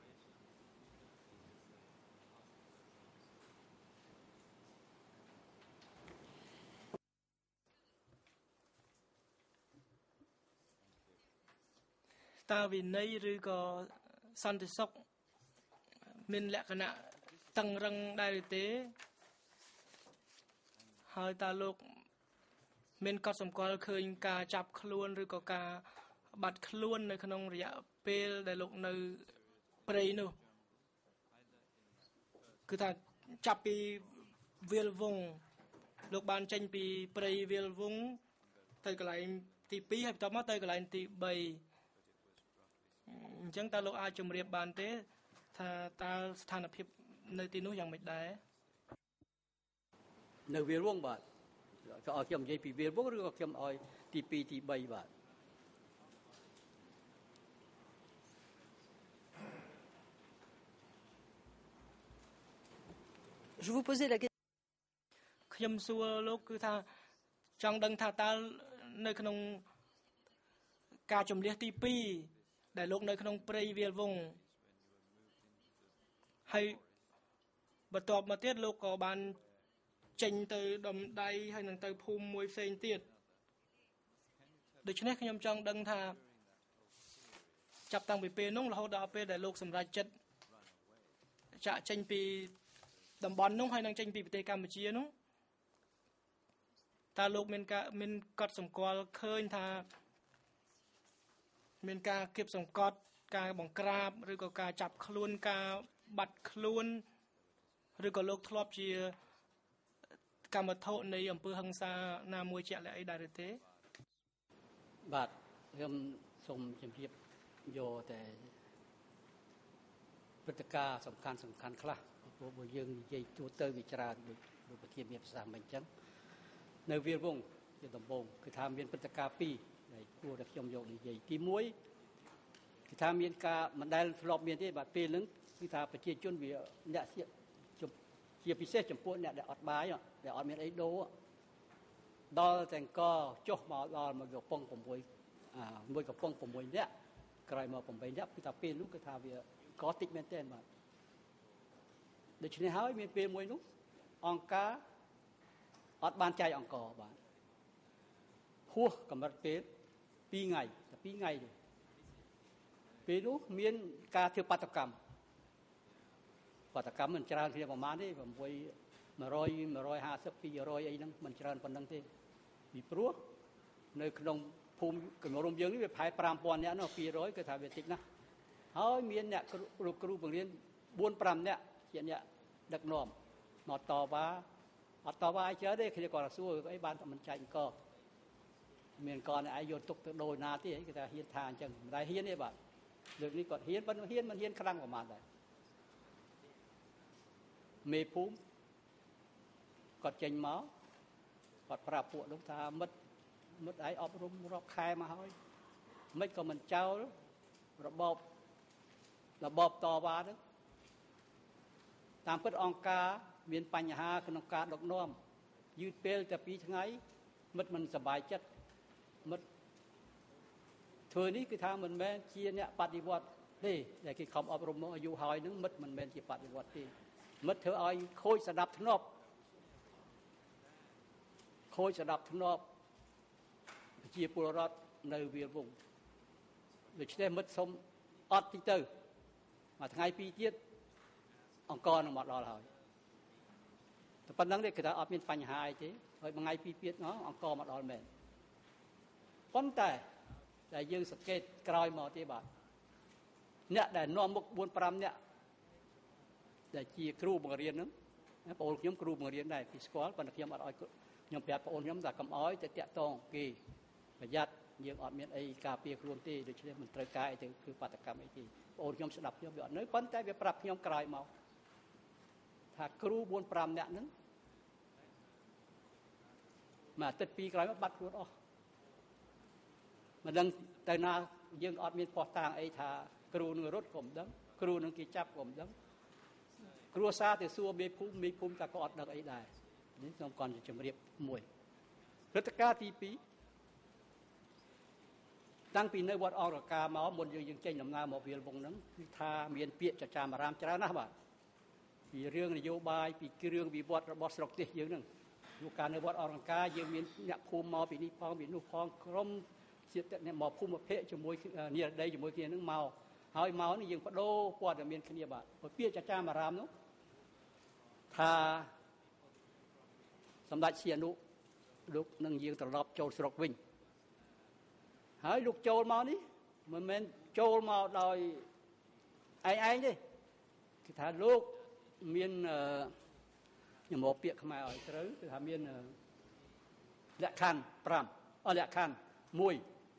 តើវិន័យឬក៏សន្តិសុខមានលក្ខណៈតឹងរឹងដែរឬទេហើយតើលោកមានកត់សម្គាល់ឃើញការចាប់ខ្លួនឬក៏ការបាត់ខ្លួននៅក្នុងរយៈពេលដែលលោកនៅព្រៃនោះគឺថាចាប់ពីវាលវងលោកបានចេញពីព្រៃវាលវងទៅកន្លែងទីពីរហើយបន្តមកទៅកន្លែងទីបីអញ្ចឹងតើលោកអាចជម្រាបបានទេថាតើស្ថានភាពនៅទីនោះយ៉ាងម៉េចដែរនៅវាលវងបាទក៏ឲ្យខ្ញុំនិយាយពីវាលវងឬក៏ខ្ញុំឲ្យទីពីរទីបីបាទ Je vous posais la question. ខ្ញុំសួរលោកគឺថាចង់ដឹងថាតើនៅក្នុងការជំនះទីពីរដែលលោកនៅក្នុងព្រៃវាលវង្សហើយបន្ទាប់មកទៀតលោកក៏បានចេញទៅដំដៃហើយនឹងទៅភូមិមួយផ្សេងទៀតដូច្នេះខ្ញុំចង់ដឹងថាចាប់តាំងពីពេលនោះរហូតដល់ពេលដែលលោកសម្រេចចិត្តចាក់ចេញពីតំបន់នោះហើយនឹងចេញពីប្រទេសកម្ពុជានោះតើលោកមានការមានកត់សម្គាល់ឃើញថាមានការគៀបសង្កត់ការបង្ក្រាបឬក៏ការចាប់ខ្លួនការបាត់ខ្លួនឬក៏លោកធ្លាប់ជាកម្មវត្ថុនៃអំពើហិង្សាណាមួយជាក់លាក់អីដែរទេបាទខ្ញុំសូមជម្រាបយកតែព្រឹត្តិការណ៍សំខាន់សំខាន់ខ្លះព្រោះបើយើងនិយាយទូទៅវាច្រើនដូចលោកប្រធានមានប្រសាសន៍មិនអញ្ចឹងនៅវាលវង្សជាដំបូងគឺថាមានព្រឹត្តិការណ៍ពីរដែលគួរតែខ្ញុំយកនិយាយទីមួយគឺថាមានការមិនដែលធ្លាប់មានទេបាទពេលហ្នឹងគឺថាប្រជាជនវាអ្នកជាពិសេសចំពោះអ្នកដែលអត់បាយដែលអត់មានអីដូរដល់តែអង្គចុះមកដល់មកកំប៉ុង6មួយកំប៉ុង6នាក់ក្រោយមក8នាក់គឺថាពេលនោះគឺថាវាក៏តិចមែនទែនបាទដូច្នេះហើយមានពេលមួយនោះអង្គការអត់បានចែកអង្គបាទហួសកម្រិតពេល2ថ្ងៃតែ2ថ្ងៃទេពេលនោះមានការធ្វើបាតកម្មបាតកម្មមិនច្រើនគ្នាប្រហែលទេ6 100 150 200អីហ្នឹងមិនច្រើនប៉ុណ្ណឹងទេពីព្រោះនៅក្នុងភូមិគម្រោងយើងនេះវាប្រហែល5000នាក់នោះ200គឺថាវាតិចណាស់ហើយមានអ្នកគ្រូគ្រូបង្រៀន4 5នាក់ជាអ្នកដឹកនាំមកតវ៉ាអត់តវ៉ាអីច្រើនទេគ្នាគាត់សួរអីបានតែមិនចែកអង្គមានកនឯងយកទុកទៅដូរណាទេគេថាហ៊ានថាអញ្ចឹងមិនដែរហ៊ានទេបាទលើកនេះគាត់ហ៊ានប៉ុន្តែហ៊ានមិនហ៊ានខ្លាំងប្រហែលដែរមេភូមិគាត់ចេញមកគាត់ប្រាប់ពួកនោះថាមិត្តមិត្តឯងអប់រំរាប់ខែមកហើយមិនក៏មិនចោលរបបរបបតវ៉ាហ្នឹងតាមពិតអង្គការមានបញ្ហាក្នុងការដឹកនាំយឺតពេលតែពីរថ្ងៃមិត្តមិនសប្បាយចិត្តមិត្តធ្វើនេះគឺថាមិនមែនជាអ្នកបដិវត្តទេដែលគេខំអប់រំមកអាយុហើយហ្នឹងមិត្តមិនមែនជាបដិវត្តទេមិត្តធ្វើឲ្យខូចសណ្ដាប់ធ្នាប់ខូចសណ្ដាប់ធ្នាប់ប្រជាពលរដ្ឋនៅវាលវង្សដូច្នេះមិត្តសុំអត់តិចទៅមួយថ្ងៃពីរទៀតអង្គនឹងមកដល់ហើយតែប៉ុណ្្នឹងទេគឺថាអត់មានបញ្ហាអីទេហើយមួយថ្ងៃពីរទៀតនោះអង្គមកដល់មែនប៉ុន្តែតែយើងសង្កេតក្រោយមកទេបាទអ្នកដែលនាំមុខ4 5នាក់ដែលជាគ្រូបង្រៀនហ្នឹងបងប្អូនខ្ញុំគ្រូបង្រៀនដែរពីស្គាល់ប៉ុន្តែខ្ញុំអត់ឲ្យខ្ញុំប្រាប់បងប្អូនខ្ញុំថាកុំឲ្យទៅតាក់ទងគេប្រយ័ត្នយើងអត់មានអីការពារខ្លួនទេដូច្នេះមិនត្រូវការអីទៅគឺបាតកម្មអីទេបងប្អូនខ្ញុំស្ដាប់ខ្ញុំវាអត់នៅប៉ុន្តែវាប្រាប់ខ្ញុំក្រោយមកថាគ្រូ4 5នាក់ហ្នឹងមួយអាទិត្យពីរក្រោយមកបាត់ខ្លួនអស់មិនដឹងទៅណាយើងអត់មានផោះតាងអីថាគ្រូនឹងរត់ក៏មិនដឹងគ្រូនឹងគេចាប់ក៏មិនដឹងគ្រួសារទៅសួរមេភូមិមេភូមិតែក៏អត់ដឹងអីដែរនេះខ្ញុំគាត់ជម្រាបមួយព្រឹត្តិការណ៍ទីពីរតាំងពីនៅវត្តអង្គរកាមកមុនយើងយើងចេញដំណើរមកវាលវង្សហ្នឹងគឺថាមានពាក្យចចាមអារាមច្រើនណាស់បាទពីរឿងនយោបាយពីគ្រឿងវិវត្តរបស់ស្រុកទេសយើងហ្នឹងព្រោះការនៅវត្តអង្គរកាយើងមានអ្នកភូមិមកពីនេះផងពីនោះផងក្រុមជាតិអ្នកមកភូមិភាគជាមួយនិរដីជាមួយគ្នាហ្នឹងមកហើយមកនេះយើងបដូរព័ត៌មានគ្នាបាទពាក្យចចាមអារាមនោះថាសម្ដេចសៀនុលោកនឹងយើងត្រឡប់ចូលស្រុកវិញហើយលោកចូលមកនេះមិនមែនចូលមកដោយឯងឯងទេគឺថាលោកមានខ្ញុំមកពាក្យខ្មែរឲ្យត្រូវគឺថាមានលក្ខខណ្ឌ5អលក្ខខណ្ឌមួយ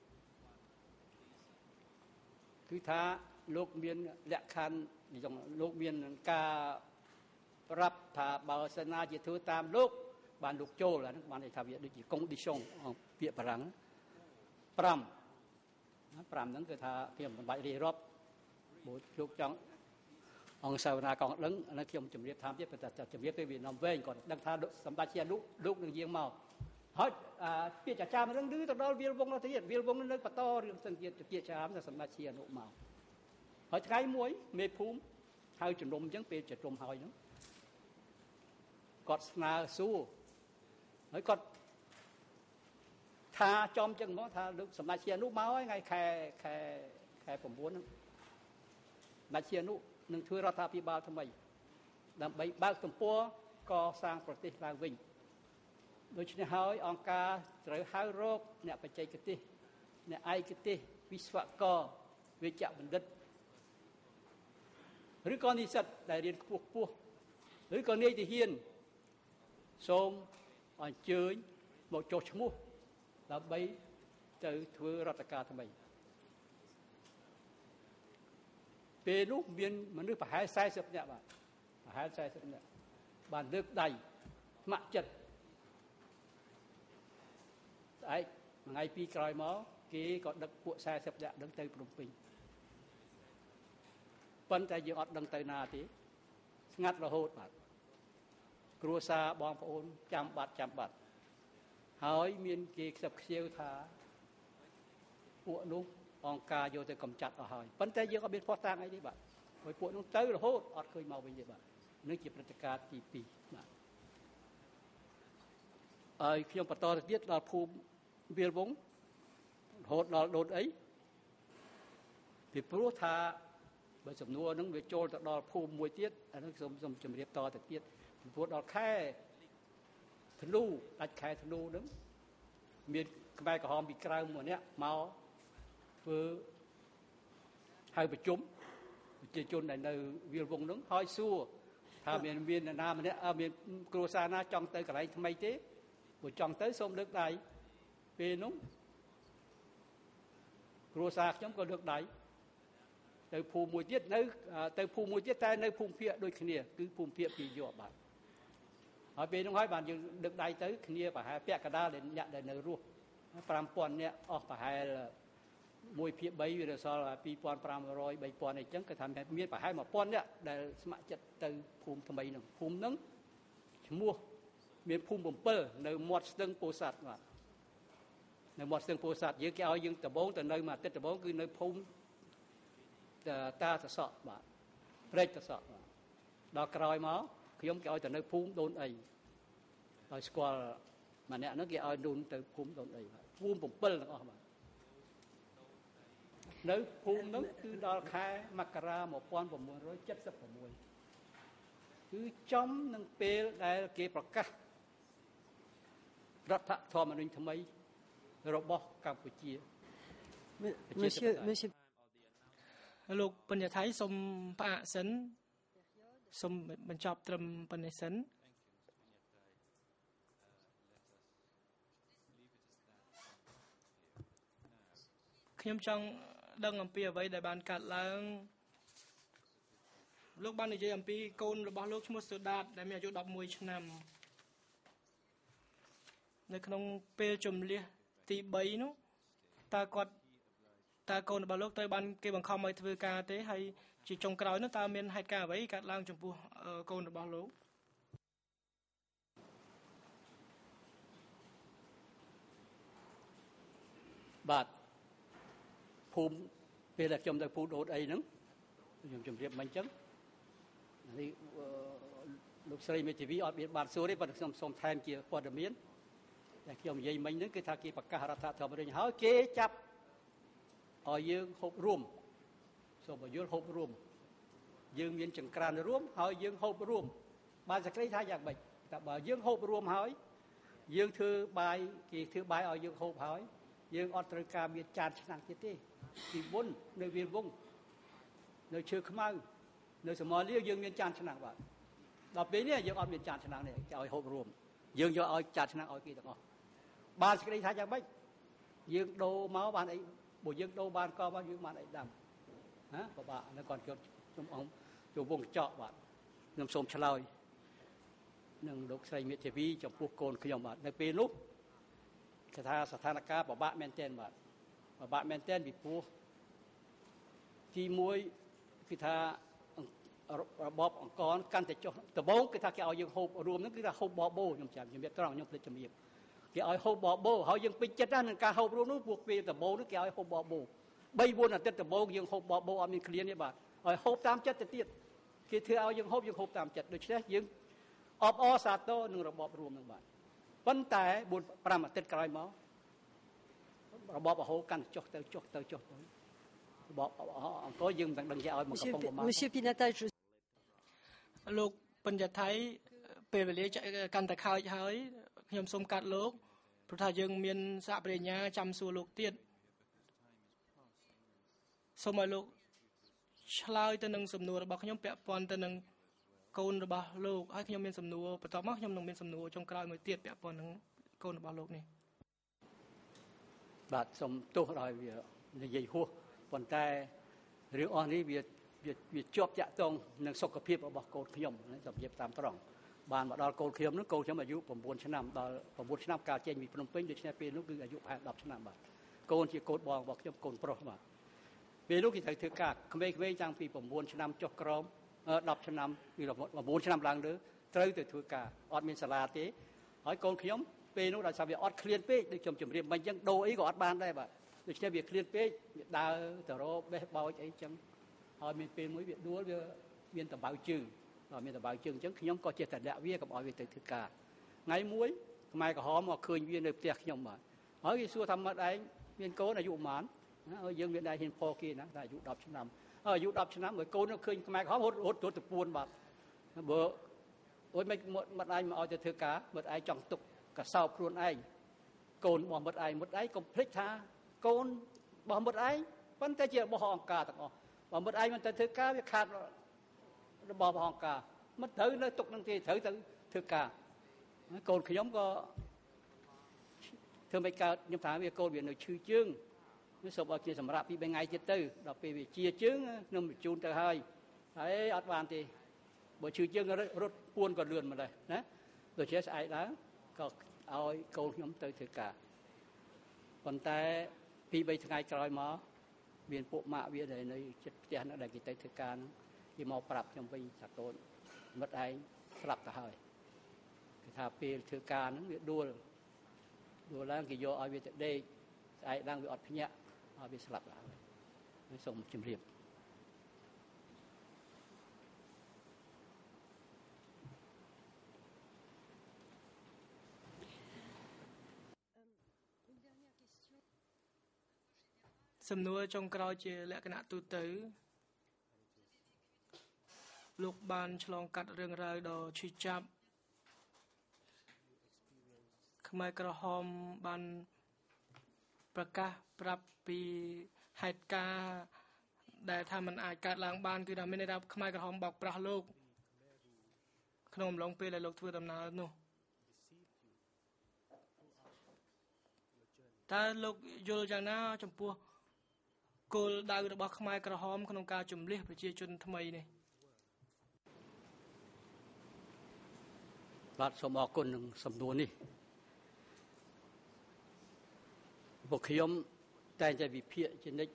គឺថាលោកមានលក្ខខណ្ឌលោកមានការប្រាប់ថាបើសិនណាជាធ្វើតាមលោកបានលោកចូលអាហ្នឹងបានន័យថាវាដូចជា condition ពាក្យបារាំង5 5ហ្នឹងគឺថាខ្ញុំមិនបាច់រៀបរាប់បើលោកចង់អង្គសាវនាកងដឹងអានេះខ្ញុំជំរាបតាមទៀតតែជំរាបទៅវានាំវែងគាត់ដឹងថាសម្ដេចជាអនុលោកនឹងយាងមកហើយពាក្យចាចាមិនដឹងឮទៅដល់វាលវងនោះទៀតវាលវងនៅបន្តរឿងសង្កេតពាក្យចាមតែសម្ដេចជាអនុមកហើយថ្ងៃមួយមេភូមិហៅជំនុំអញ្ចឹងពេលជុំហើយហ្នឹងគាត់ស្នើសួរហើយគាត់ថាចំចឹងមកថាលោកសម្ដេចជាអនុមកហើយថ្ងៃខែខែខែ9ហ្នឹងសម្ដេចជាអនុនឹងធ្វើរដ្ឋាភិបាលថ្មីដើម្បីបើកទំព័រកសាងប្រទេសឡើងវិញដូច្នេះហើយអង្គការត្រូវហៅរកអ្នកបច្ចេកទេសអ្នកឯកទេសវិស្វករវិជ្ជបណ្ឌិតឬក៏និស្សិតដែលរៀនខ្ពស់ខ្ពស់ឬក៏នាយទាហានសូមអញ្ជើញមកចុះឈ្មោះដើម្បីទៅធ្វើរដ្ឋការថ្មីពេលនោះមានមនុស្សប្រហែលสี่สิบនាក់បាទប្រហែលสี่สิบនាក់បានលើកដៃស្ម័គ្រចិត្តស្អែកថ្ងៃពីរក្រោយមកគេក៏ដឹកពួកสี่สิบនាក់ដឹងទៅភ្នំពេញប៉ុន្តែយើងអត់ដឹងទៅណាទេស្ងាត់រហូតបាទគ្រួសារបងប្អូនចាំបាត់ចាំបាត់ហើយមានគេខ្សឹបខ្សៀវថាពួកនោះអង្គការយកទៅកំចាត់អស់ហើយប៉ុន្តែយើងអត់មានភស្តុតាងអីទេបាទហើយពួកនោះទៅរហូតអត់ឃើញមកវិញទេបាទនេះជាព្រឹត្តិការណ៍ទីពីរបាទហើយខ្ញុំបន្តទៅទៀតដល់ភូមិវាលវងរហូតដល់ដូនអីពីព្រោះថាបើសំណួរហ្នឹងវាចូលទៅដល់ភូមិមួយទៀតអានេះខ្ញុំសូមជម្រាបតទៅទៀតពីព្រោះដល់ខែធ្នូដាច់ខែធ្នូហ្នឹងមានខ្មែរក្រហមពីក្រៅមួយនាក់មកធ្វើហៅប្រជុំប្រជាជនដែលនៅវាលវងហ្នឹងហើយសួរថាមានមានអ្នកណាម្នាក់មានគ្រួសារណាចង់ទៅកន្លែងថ្មីទេបើចង់ទៅសូមលើកដៃពេលនោះគ្រួសារខ្ញុំក៏លើកដៃទៅភូមិមួយទៀតនៅទៅភូមិមួយទៀតតែនៅភូមិភាគដូចគ្នាគឺភូមិភាគពីរយកបាទហើយពេលនោះហើយបានយើងលើកដៃទៅគ្នាប្រហែលពាក់កណ្ដាលអ្នកដែលនៅរស់ប្រាំពាន់នាក់អស់ប្រហែលមួយភាគបីវារសល់ពីរពាន់ប្រាំរយ បីពាន់អីចឹងគឺថាមានប្រហែលមួយពាន់នាក់ដែលស្ម័គ្រចិត្តទៅភូមិថ្មីហ្នឹងភូមិហ្នឹងឈ្មោះមានភូមិbảyនៅមាត់ស្ទឹងពោធិ៍សាត់បាទនៅមាត់ស្ទឹងពោធិ៍សាត់យើងគេឲ្យយើងដំបងទៅនៅមួយអាទិត្យដំបងគឺនៅភូមិតាតសក់បាទព្រែកតសក់បាទដល់ក្រោយមកខ្ញុំគេឲ្យទៅនៅភូមិដូនអីហើយស្គាល់ម្នាក់ហ្នឹងគេឲ្យនូនទៅភូមិដូនអីបាទភូមិbảyទាំងអស់បាទនៅភូមិហ្នឹងគឺដល់ខែមករាmột nghìn chín trăm bảy mươi sáuគឺចំនឹងពេលដែលគេប្រកាសរដ្ឋធម្មនុញ្ញថ្មីរបស់កម្ពុជា Monsieur, monsieur... លោកបញ្ញថៃសូមផ្អាកសិនសូមបញ្ចប់ត្រឹមប៉ុណ្ណេះសិនខ្ញុំចង់ដឹងអំពីអ្វីដែលបានកាត់ឡើងលោកបាននិយាយអំពីកូនរបស់លោកឈ្មោះសូដាតដែលមានអាយុដប់មួយឆ្នាំនៅក្នុងពេលជំនះទីបីនោះតើគាត់តើកូនរបស់លោកត្រូវបានគេបង្ខំឲ្យធ្វើការទេហើយជាចុងក្រោយនោះតើមានហេតុការណ៍អ្វីកើតឡើងចំពោះកូនរបស់លោកបាទភូមិពេលដែលខ្ញុំទៅភូមិដូនអីហ្នឹងខ្ញុំជម្រាបមិនអញ្ចឹងនេះលោកស្រីមេធាវីអត់មានបានសួរទេប៉ុន្តែខ្ញុំសូមថែមជាព័ត៌មានតែខ្ញុំនិយាយមិញហ្នឹងគឺថាគេប្រកាសរដ្ឋធម្មនុញ្ញហើយគេចាប់ឲ្យយើងហូបរួមសូមឲ្យយល់ហូបរួមយើងមានចង្ក្រានរួមហើយយើងហូបរួមបានសក្តិថាយ៉ាងម៉េចតែបើយើងហូបរួមហើយយើងធ្វើបាយគេធ្វើបាយឲ្យយើងហូបហើយយើងអត់ត្រូវការមានចានឆ្នាំងទៀតទេពីមុននៅវាលវងនៅឈើខ្មៅនៅសមរលាវយើងមានចានឆ្នាំងបាទដល់ពេលនេះយើងអត់មានចានឆ្នាំងទេគេឲ្យហូបរួមយើងយកឲ្យចានឆ្នាំងឲ្យគេទាំងអស់បានសក្តិថាយ៉ាងម៉េចយើងដូរមកបានអីបើយើងដូរបានកមកយើងបានអីដាំហ៎បបាក់នៅគាត់ជប់ខ្ញុំអង្គជួវងកញ្ចក់បាទខ្ញុំសូមឆ្លើយនឹងលោកស្រីមេធាវីចំពោះកូនខ្ញុំបាទនៅពេលនោះគេថាស្ថានភាពបបាក់មែនទែនបាទបបាក់មែនទែនពីព្រោះទីមួយគឺថារបបអង្គរកាន់តែចុះដំបូងគឺថាគេឲ្យយើងហូបរួមហ្នឹងគឺថាហូបបបោខ្ញុំចាំជំរាបត្រង់ខ្ញុំភ្លេចជំរាបគេឲ្យហូបបបោហើយយើងពេញចិត្តណាស់នឹងការហូបរួមនោះពួកពេលដំបូងនោះគេឲ្យហូបបបោបីបួនអាទិត្យដំបូងយើងហូបបបោអត់មានឃ្លានទេបាទឲ្យហូបតាមចិត្តទៅទៀតគេធ្វើឲ្យយើងហូបយើងហូបតាមចិត្តដូច្នេះយើងអបអរសាទរនឹងរបបរួមនឹងបាទប៉ុន្តែបួនប្រាំអាទិត្យក្រោយមករបបអហូរកាន់ចុះទៅចុះទៅចុះទៅរបបអង្គរយើងមិនដឹងជាឲ្យមកកំពុងប្រមាណ Monsieur Pinata, je លោកបញ្ញត្តិថៃពេលវេលាកាន់តែខើចហើយខ្ញុំសូមកាត់លោកព្រោះថាយើងមានសហប្រញ្ញាចាំសួរលោកទៀតសូមឲ្យលោកឆ្លើយទៅនឹងសំណួររបស់ខ្ញុំពាក់ព័ន្ធទៅនឹងកូនរបស់លោកហើយខ្ញុំមានសំណួរបន្តមកខ្ញុំនឹងមានសំណួរចុងក្រោយមួយទៀតពាក់ព័ន្ធនឹងកូនរបស់លោកនេះបាទសូមទោសដោយវានិយាយហួសប៉ុន្តែរឿងអស់នេះវាវាជាប់តាក់ទងនឹងសុខភាពរបស់កូនខ្ញុំសម្រាប់តាមត្រង់បានមកដល់កូនខ្ញុំនោះកូនខ្ញុំអាយុ9ឆ្នាំដល់9ឆ្នាំកាលចេញពីភ្នំពេញដូច្នេះពេលនោះគឺអាយុប្រហែល10ឆ្នាំបាទកូនជាកូនបងរបស់ខ្ញុំកូនប្រុសបាទពេលនោះគេត្រូវធ្វើការក្មេងៗតាំងពី9ឆ្នាំចុះក្រោម10ឆ្នាំពី9ឆ្នាំឡើងលើត្រូវទៅធ្វើការអត់មានសាលាទេហើយកូនខ្ញុំពេលនោះដោយសារវាអត់ឃ្លានពេកដូចខ្ញុំជម្រាបមិញអញ្ចឹងដូរអីក៏អត់បានដែរបាទដូច្នេះវាឃ្លានពេកវាដើរទៅរកបេះបោចអីអញ្ចឹងហើយមានពេលមួយវាដួលវាមានតបៅជើងដល់មានតបៅជើងអញ្ចឹងខ្ញុំក៏ចេះតែលាក់វាកុំឲ្យវាទៅធ្វើការថ្ងៃមួយខ្មែរក្រហមមកឃើញវានៅផ្ទះខ្ញុំបាទហើយវាសួរថាម៉េចឯងមានកូនអាយុប៉ុន្មានហើយយើងមានដែរហ៊ានផគេណាតែអាយុ10ឆ្នាំហើយអាយុ10ឆ្នាំមួយកូននៅឃើញខ្មែរក្រហមរត់រត់ទៅពួនបាទបើអូយមិនមិត្តឯងមកឲ្យទៅធ្វើការមិត្តឯងចង់ទុកកសោបខ្លួនឯងកូនរបស់មិត្តឯងមិត្តឯងកុំភ្លេចថាកូនរបស់មិត្តឯងប៉ុន្តែជារបស់អង្គការទាំងអស់បើមិត្តឯងមិនទៅធ្វើការវាខាតរបស់អង្គការមិនត្រូវនៅទុកនឹងទេត្រូវទៅធ្វើការកូនខ្ញុំក៏ធ្វើមិនកើតខ្ញុំថាវាកូនវានៅឈឺជើងវាសូមឲ្យគ្នាសម្រាប់ពីរថ្ងៃទៀតទៅដល់ពេលវាជាជើងខ្ញុំបញ្ជូនទៅហើយហើយអត់បានទេបើឈឺជើងរត់ពួនក៏លឿនម្លេះណាដូច្នេះស្អែកឡើងក៏ឲ្យកូនខ្ញុំទៅធ្វើការប៉ុន្តែពីរបីថ្ងៃក្រោយមកមានពួកម៉ាក់វាដែលនៅជិតផ្ទះនោះដែលគេទៅធ្វើការហ្នឹងគេមកប្រាប់ខ្ញុំវិញថាកូនមិត្តឯងស្លាប់ទៅហើយគេថាពេលធ្វើការហ្នឹងវាដួលដួលឡើងគេយកឲ្យវាទៅដេកស្អែកឡើងវាអត់ភ្ញាក់ឲ្យវាស្លាប់ឡើងហើយសូមជម្រាបសំណួរចុងក្រោយជាលក្ខណៈទូទៅលោកបានឆ្លងកាត់រឿងរ៉ាវដ៏ឈឺចាប់ខ្មែរក្រហមបានប្រកាសប្រាប់ពីហេតុការណ៍ដែលថាมันអាចកើតឡើងបានគឺថាមានន័យថាខ្មែរក្រហមបោកប្រាស់លោកក្នុងអំឡុងពេលដែលលោកធ្វើដំណើរនោះតើលោកយល់យ៉ាងណាចំពោះគោលដៅរបស់ខ្មែរក្រហមក្នុងការជំនះប្រជាជនថ្មីនេះបាទសូមអរគុណនឹងសំណួរនេះពួកខ្ញុំតែងតែវិភាគជានិច្ច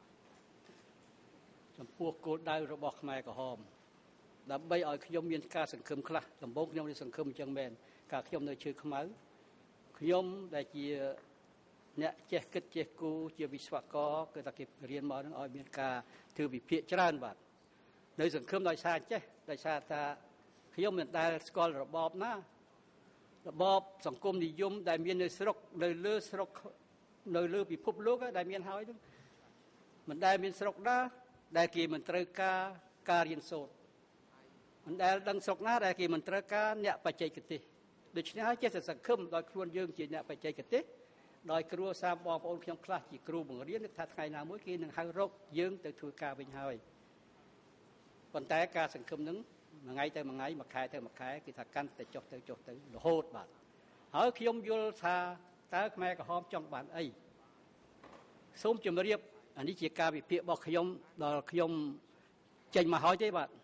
ចំពោះគោលដៅរបស់ខ្មែរក្រហមដើម្បីឲ្យខ្ញុំមានការសង្ឃឹមខ្លះដំបូងខ្ញុំនេះសង្ឃឹមអញ្ចឹងមែនកាលខ្ញុំនៅឈើខ្មៅខ្ញុំដែលជាអ្នកចេះគិតចេះគូជាវិស្វករគឺថាគេរៀនមកនឹងឲ្យមានការធ្វើវិភាគច្រើនបាទនៅសង្ឃឹមដោយសារចេះដោយសារថាខ្ញុំមិនដែលស្គាល់របបណារបបសង្គមនិយមដែលមាននៅស្រុកនៅលើស្រុកនៅលើពិភពលោកដែលមានហើយនោះមិនដែលមានស្រុកណាដែលគេមិនត្រូវការការរៀនសូត្រមិនដែលដឹងស្រុកណាដែលគេមិនត្រូវការអ្នកបច្ចេកទេសដូច្នេះហើយចេះតែសង្ឃឹមដោយខ្លួនយើងជាអ្នកបច្ចេកទេសដោយគ្រួសារបងប្អូនខ្ញុំខ្លះជាគ្រូបង្រៀនថាថ្ងៃណាមួយគេនឹងហៅរកយើងទៅធ្វើការវិញហើយប៉ុន្តែការសង្ឃឹមនឹងមួយថ្ងៃទៅមួយថ្ងៃមួយខែទៅមួយខែគេថាកាន់តែចុះទៅចុះទៅរហូតបាទហើយខ្ញុំយល់ថាតើខ្មែរក្រហមចង់បានអីសូមជម្រាបអានេះជាការវិភាគរបស់ខ្ញុំដល់ខ្ញុំចេញមកហើយទេបាទ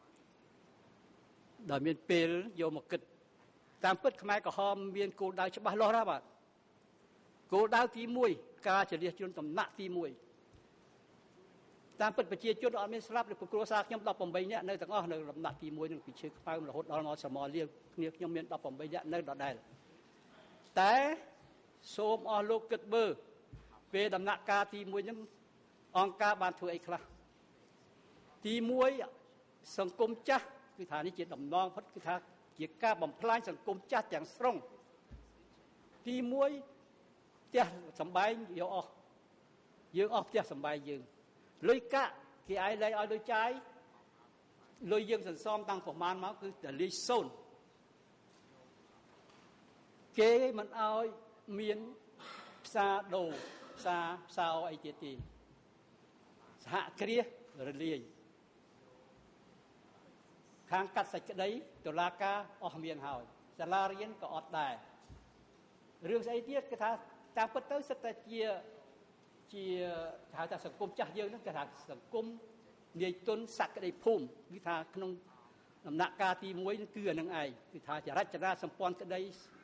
ដល់មានពេលយកមកគិតតាមពិតខ្មែរក្រហមមានគោលដៅច្បាស់លាស់ណាស់បាទគោលដៅទីមួយការជលៀសជនតំណាក់ទីមួយតាមពិតប្រជាជនអត់មានស្លាប់ឬគ្រួសារខ្ញុំដប់ប្រាំបីនាក់នៅទាំងអស់នៅលំដាប់ទីមួយនឹងពីឈើខ្មៅរហូតដល់មកសមលៀងគ្នាខ្ញុំមានដប់ប្រាំបីនាក់នៅដដែលតែសូមអស់លោកគិតមើលពេលដំណាក់កាលទីមួយហ្នឹងអង្គការបានធ្វើអីខ្លះទីមួយសង្គមចាស់គឺថានេះជាដំណងផុតគឺថាជាការបំផ្លាញសង្គមចាស់ទាំងស្រុងទីមួយផ្ទះសំបែងយកអស់យើងអស់ផ្ទះសំបែងយើងលុយកាក់គេឯងលែងឲ្យលុយចាយលុយយើងសន្សំតាំងប្រមាណមកគឺតែលាយសូន្យគេមិនឲ្យមានផ្សារដូរផ្សារផ្សារអីទៀតទេសហគ្រាសរលាយខាងកាត់សេចក្តីតុលាការអស់មានហើយសាលារៀនក៏អត់ដែររឿងស្អីទៀតគេថាតាមពិតទៅសិតតែជាជាហៅថាសង្គមចាស់យើងហ្នឹងគេថាសង្គមនាយទុនសក្តិភូមិគឺថាក្នុងដំណាក់កាលទីមួយគឺអានឹងឯងគឺថាចរចនាសម្ព័ន្ធក្តី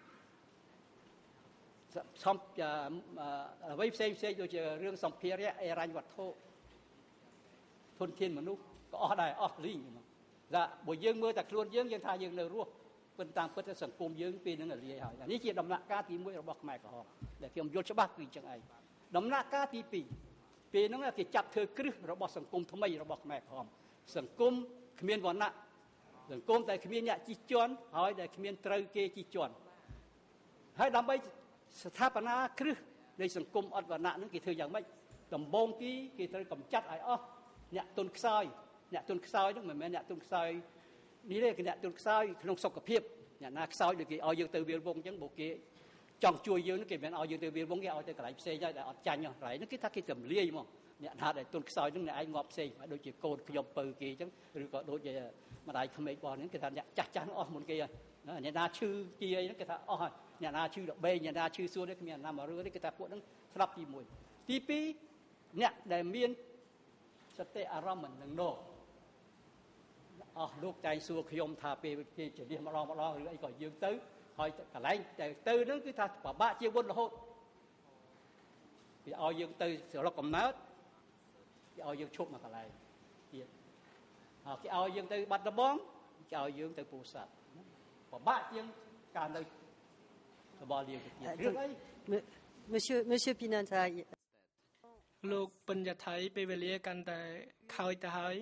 សំអ្វីផ្សេងផ្សេងដូចជារឿងសម្ភារៈអេរញ្ញវត្ថុធនធានមនុស្សក៏អស់ដែរអស់លីងថាបើយើងមើលតែខ្លួនយើងយើងថាយើងនៅរស់ប៉ុន្តែតាមពិតសង្គមយើងពេលហ្នឹងរលាយហើយនេះជាដំណាក់កាលទីមួយរបស់ខ្មែរក្រហមដែលខ្ញុំយល់ច្បាស់គឺអញ្ចឹងឯងដំណាក់កាលទីពីរពេលហ្នឹងគេចាប់ធ្វើគ្រឹះរបស់សង្គមថ្មីរបស់ខ្មែរក្រហមសង្គមគ្មានវណ្ណៈសង្គមតែគ្មានអ្នកជិះជាន់ហើយដែលគ្មានត្រូវគេជិះជាន់ហើយដើម្បីស្ថាបនាគ្រឹះនៃសង្គមអត់វណ្ណៈហ្នឹងគេធ្វើយ៉ាងម៉េចដំបូងទីគេត្រូវកម្ចាត់ឲ្យអស់អ្នកទុនខ្សោយអ្នកទុនខ្សោយហ្នឹងមិនមែនអ្នកទុនខ្សោយនេះទេគឺអ្នកទុនខ្សោយក្នុងសុខភាពអ្នកណាខ្សោយដូចគេឲ្យយើងទៅវាលវងអញ្ចឹងបើគេចង់ជួយយើងគេមិនឲ្យយើងទៅវាលវងគេឲ្យទៅកន្លែងផ្សេងហើយដែលអត់ចាញ់ហ្នឹងកន្លែងហ្នឹងគេថាគេទម្លាយហ្មងអ្នកណាដែលទុនខ្សោយហ្នឹងអ្នកឯងងាប់ផ្សេងដូចជាកូនខ្ញុំពៅគេអញ្ចឹងឬក៏ដូចជាម្ដាយក្មេករបស់ហ្នឹងគេថាអ្នកចាស់ចាស់ហ្នឹងអស់មុនគេហើយអ្នកណាឈឺជាអីហ្នឹងគេថាអស់ហើយអ្នកណាឈឺដបេងអ្នកណាឈឺសួននេះគ្មានអ្នកណាមករឿងនេះគេថាពួកហ្នឹងស្លាប់ទីមួយទីពីរអ្នកដែលមានសតិអារម្មណ៍មិននឹងនោះអស់លោកតែងសួរខ្ញុំថាពេលគេចលះម្ដងម្ដងឬអីក៏យើងទៅហើយកន្លែងតែទៅហ្នឹងគឺថាពិបាកជាមុនរហូតគេឲ្យយើងទៅស្រុកកំណើតគេឲ្យយើងឈប់មកកន្លែងទៀតហើយគេឲ្យយើងទៅបាត់ដំបងគេឲ្យយើងទៅពោធិ៍សាត់ពិបាកជាងការនៅរបស់លាវទៀតរឿងអី Monsieur Monsieur Pinanta លោកបញ្ញត្តិថៃពេលវេលាកាន់តែខើចទៅហើយ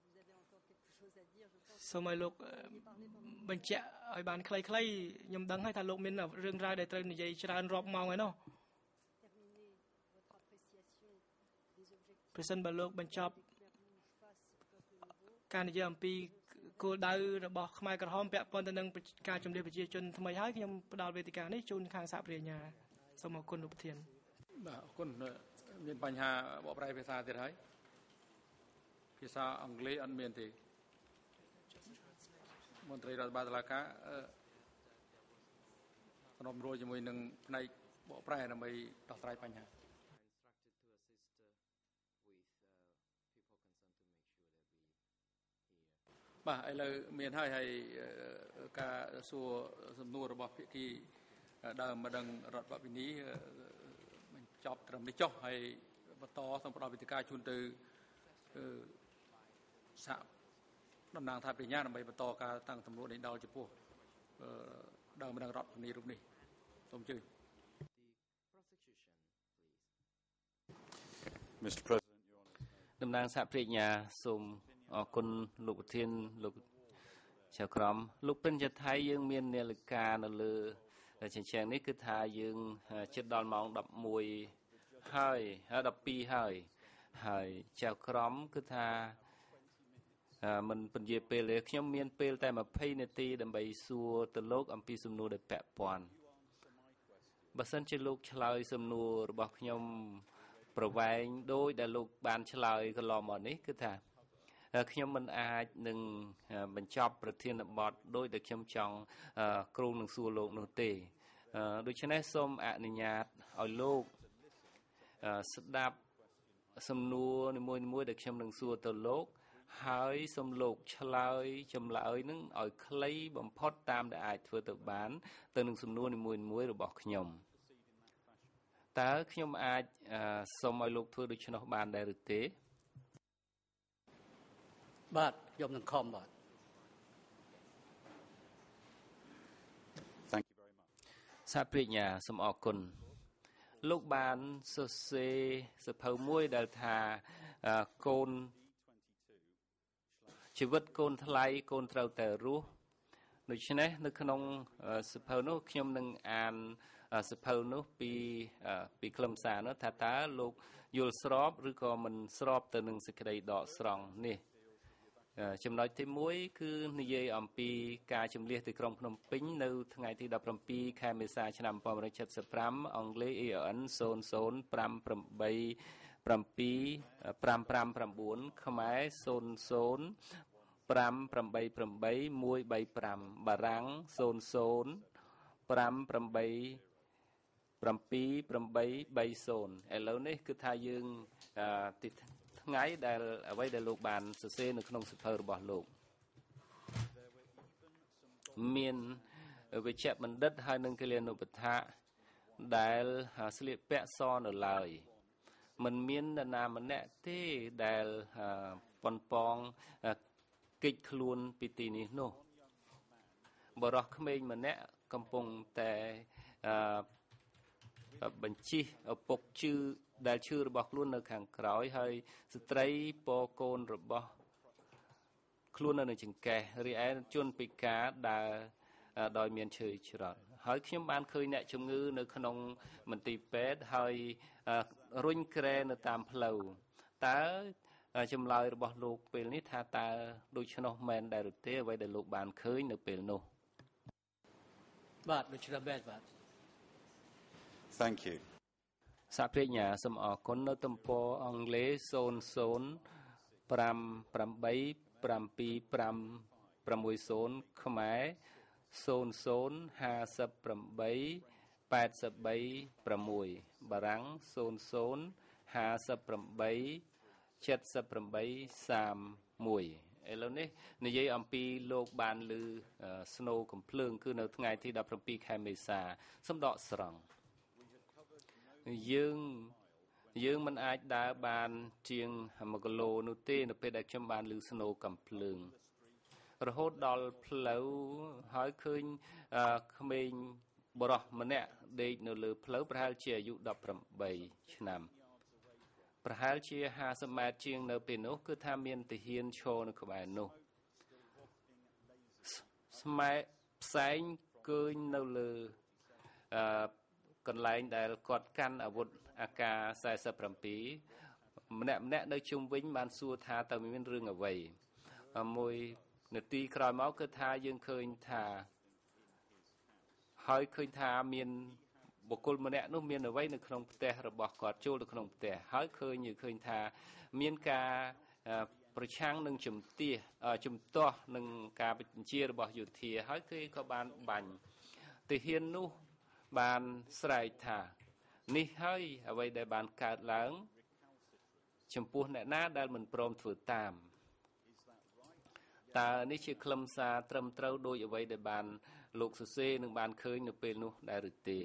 សូមឲ្យលោកបញ្ជាក់ឲ្យបានខ្លីៗខ្ញុំដឹងហើយថាលោកមានរឿងរ៉ាវដែលត្រូវនិយាយច្រើនរាប់ម៉ោងហើយនោះប្រសិនបើលោកបញ្ចប់ការនិយាយអំពីគោលដៅរបស់ខ្មែរក្រហមពាក់ព័ន្ធទៅនឹងការជំនះប្រជាជនថ្មីហើយខ្ញុំផ្ដល់វេទិកានេះជូនខាងសហប្រញ្ញាសូមអរគុណលោកប្រធានបាទអរគុណមានបញ្ហាបកប្រែភាសាទៀតហើយភាសាអង់គ្លេសអត់មានទេមន្ត្រីរដ្ឋបាលតុលាការក្រុមរួចជាមួយនឹងផ្នែកបកប្រែដើម្បីដោះស្រាយបញ្ហាបាទឥឡូវមានហើយហើយការសួរសំណួររបស់ភាគីដើមម្ដងរដ្ឋបវេនីបញ្ចប់ត្រឹមនេះចុះហើយបន្តសូមផ្ដល់វេទិកាជូនទៅសហតំណាងថាបញ្ញាដើម្បីបន្តការតាំងទំនួលដេញដោលចំពោះដើមម្ដងរដ្ឋបវេនីរូបនេះសូមអញ្ជើញ Mister President តំណាងសហប្រញ្ញាសូមអរគុណលោកប្រធានលោកចៅក្រមលោកពេញចថៃយើងមាននាឡិកានៅលើជញ្ជាំងនេះគឺថាយើងជិតដល់ម៉ោងដប់មួយហើយហើយដប់ពីរហើយហើយចៅក្រមគឺថាមិនពន្យាពេលទេខ្ញុំមានពេលតែម្ភៃនាទីដើម្បីសួរទៅលោកអំពីសំណួរដែលពាក់ព័ន្ធបើសិនជាលោកឆ្លើយសំណួររបស់ខ្ញុំប្រវែងដោយដែលលោកបានឆ្លើយកន្លងមកនេះគឺថាខ្ញុំមិនអាចនឹងបញ្ចប់ប្រធានបទដោយដែលខ្ញុំចង់គ្រូនឹងសួរលោកនោះទេដូច្នេះសូមអនុញ្ញាតឲ្យលោកស្ដាប់សំណួរនីមួយៗដែលខ្ញុំនឹងសួរទៅលោកហើយសូមលោកឆ្លើយចម្លើយនឹងឲ្យខ្លីបំផុតតាមដែលអាចធ្វើទៅបានទៅនឹងសំណួរនីមួយៗរបស់ខ្ញុំតើខ្ញុំអាចសូមឲ្យលោកធ្វើដូច្នោះបានដែរឬទេបាទខ្ញុំនឹងខំបាទ Thank you very much. សហប្រញ្ញាសូមអរគុណលោកបានសរសេរសភៅមួយដែលថាកូនជីវិតកូនថ្លៃកូនត្រូវតែរស់ដូច្នេះនៅក្នុងសភៅនោះខ្ញុំនឹងអានសភៅនោះពីពីខ្លឹមសារនោះថាតើលោកយល់ស្របឬក៏មិនស្របទៅនឹងសេចក្តីដកស្រង់នេះចំណុចទីមួយគឺនិយាយអំពីការជំនះទីក្រុងភ្នំពេញនៅថ្ងៃទីដប់ប្រាំពីរខែមេសាឆ្នាំmột nghìn chín trăm七mươi lămអង់គ្លេស E O N ศูนย์ ศูนย์ ห้า แปด 7 7 5 5 9ខ្មែរ ศูนย์ ศูนย์ ห้า แปด 8 8 1 3 5បារាំង ศูนย์ ศูนย์ ห้า แปด 8 7 8 3 0ឥឡូវនេះគឺថាយើងទីថ្ងៃដែលអ្វីដែលលោកបានសរសេរនៅក្នុងសៀវភៅរបស់លោកមានវិជ្ជបណ្ឌិតហើយនិងគិលានុបដ្ឋាដែលស្លៀកពាក់សនៅឡើយមិនមាននរណាម្នាក់ទេដែលប៉ុនប៉ងកិច្ចខ្លួនពីទីនេះនោះបរិះក្មេងម្នាក់កំពុងតែបញ្ជិះឪពុកជឿដែលឈឺរបស់ខ្លួននៅខាងក្រោយហើយស្ត្រីពកូនរបស់ខ្លួននៅនឹងចង្កេះរីឯជនពិការដើរដោយមានឈឺច្រត់ហើយខ្ញុំបានឃើញអ្នកជំងឺនៅក្នុងមន្ទីរពេទ្យហើយរុញក្រែនៅតាមផ្លូវតើចម្លើយរបស់លោកពេលនេះថាតើដូច្នោះមែនដែរឬទេអ្វីដែលលោកបានឃើញនៅពេលនោះបាទដូច្នេះមែនបាទ Thank you. សហប្រញ្ញាសូមអរគុណនៅទំព័រអង់គ្លេស ศูนย์ ศูนย์ ห้า แปด 8 7 5 6 0ខ្មែរ ศูนย์ ศูนย์ ห้า แปด 8 8 3 6បារាំង ศูนย์ ศูนย์ ห้า แปด 7 8 3 1ឥឡូវនេះនិយាយអំពីលោកបានឮស្នូកំភ្លើងគឺនៅថ្ងៃទីដប់ប្រាំពីរខែមេសាសំដកស្រង់យើងយើងមិនអាចដើរបានជាងមួយគីឡូនោះទេនៅពេលដែលខ្ញុំបានឮស្នូកំភ្លើងរហូតដល់ផ្លូវហើយឃើញក្មេងបរោះម្នាក់ដេកនៅលើផ្លូវប្រហែលជាអាយុដប់ប្រាំបីឆ្នាំប្រហែលជាห้าสิบម៉ែត្រជាងនៅពេលនោះគឺថាមានទាហានឈរនៅក្បែរនោះស្មែផ្សែងកើញនៅលើអឺកន្លែងដែលគាត់កាន់អាវុធអាកាសสี่สิบเจ็ดម្នាក់ម្នាក់នៅជុំវិញបានសួរថាតើមានរឿងអ្វីមួយនាទីក្រោយមកគឺថាយើងឃើញថាហើយឃើញថាមានបុគ្គលម្នាក់នោះមានអ្វីនៅក្នុងផ្ទះរបស់គាត់ចូលទៅក្នុងផ្ទះហើយឃើញយើងឃើញថាមានការប្រឆាំងនឹងជំទាស់ជំទាស់នឹងការបញ្ជារបស់យោធាហើយគេក៏បានបាញ់ទាហាននោះបានស្រែកថានេះហើយអ្វីដែលបានកើតឡើងចំពោះអ្នកណាដែលមិនព្រមធ្វើតាមតើនេះជាខ្លឹមសារត្រឹមត្រូវដោយអ្វីដែលបានលោកសរសេរនឹងបានឃើញនៅពេលនោះដែរឬទេ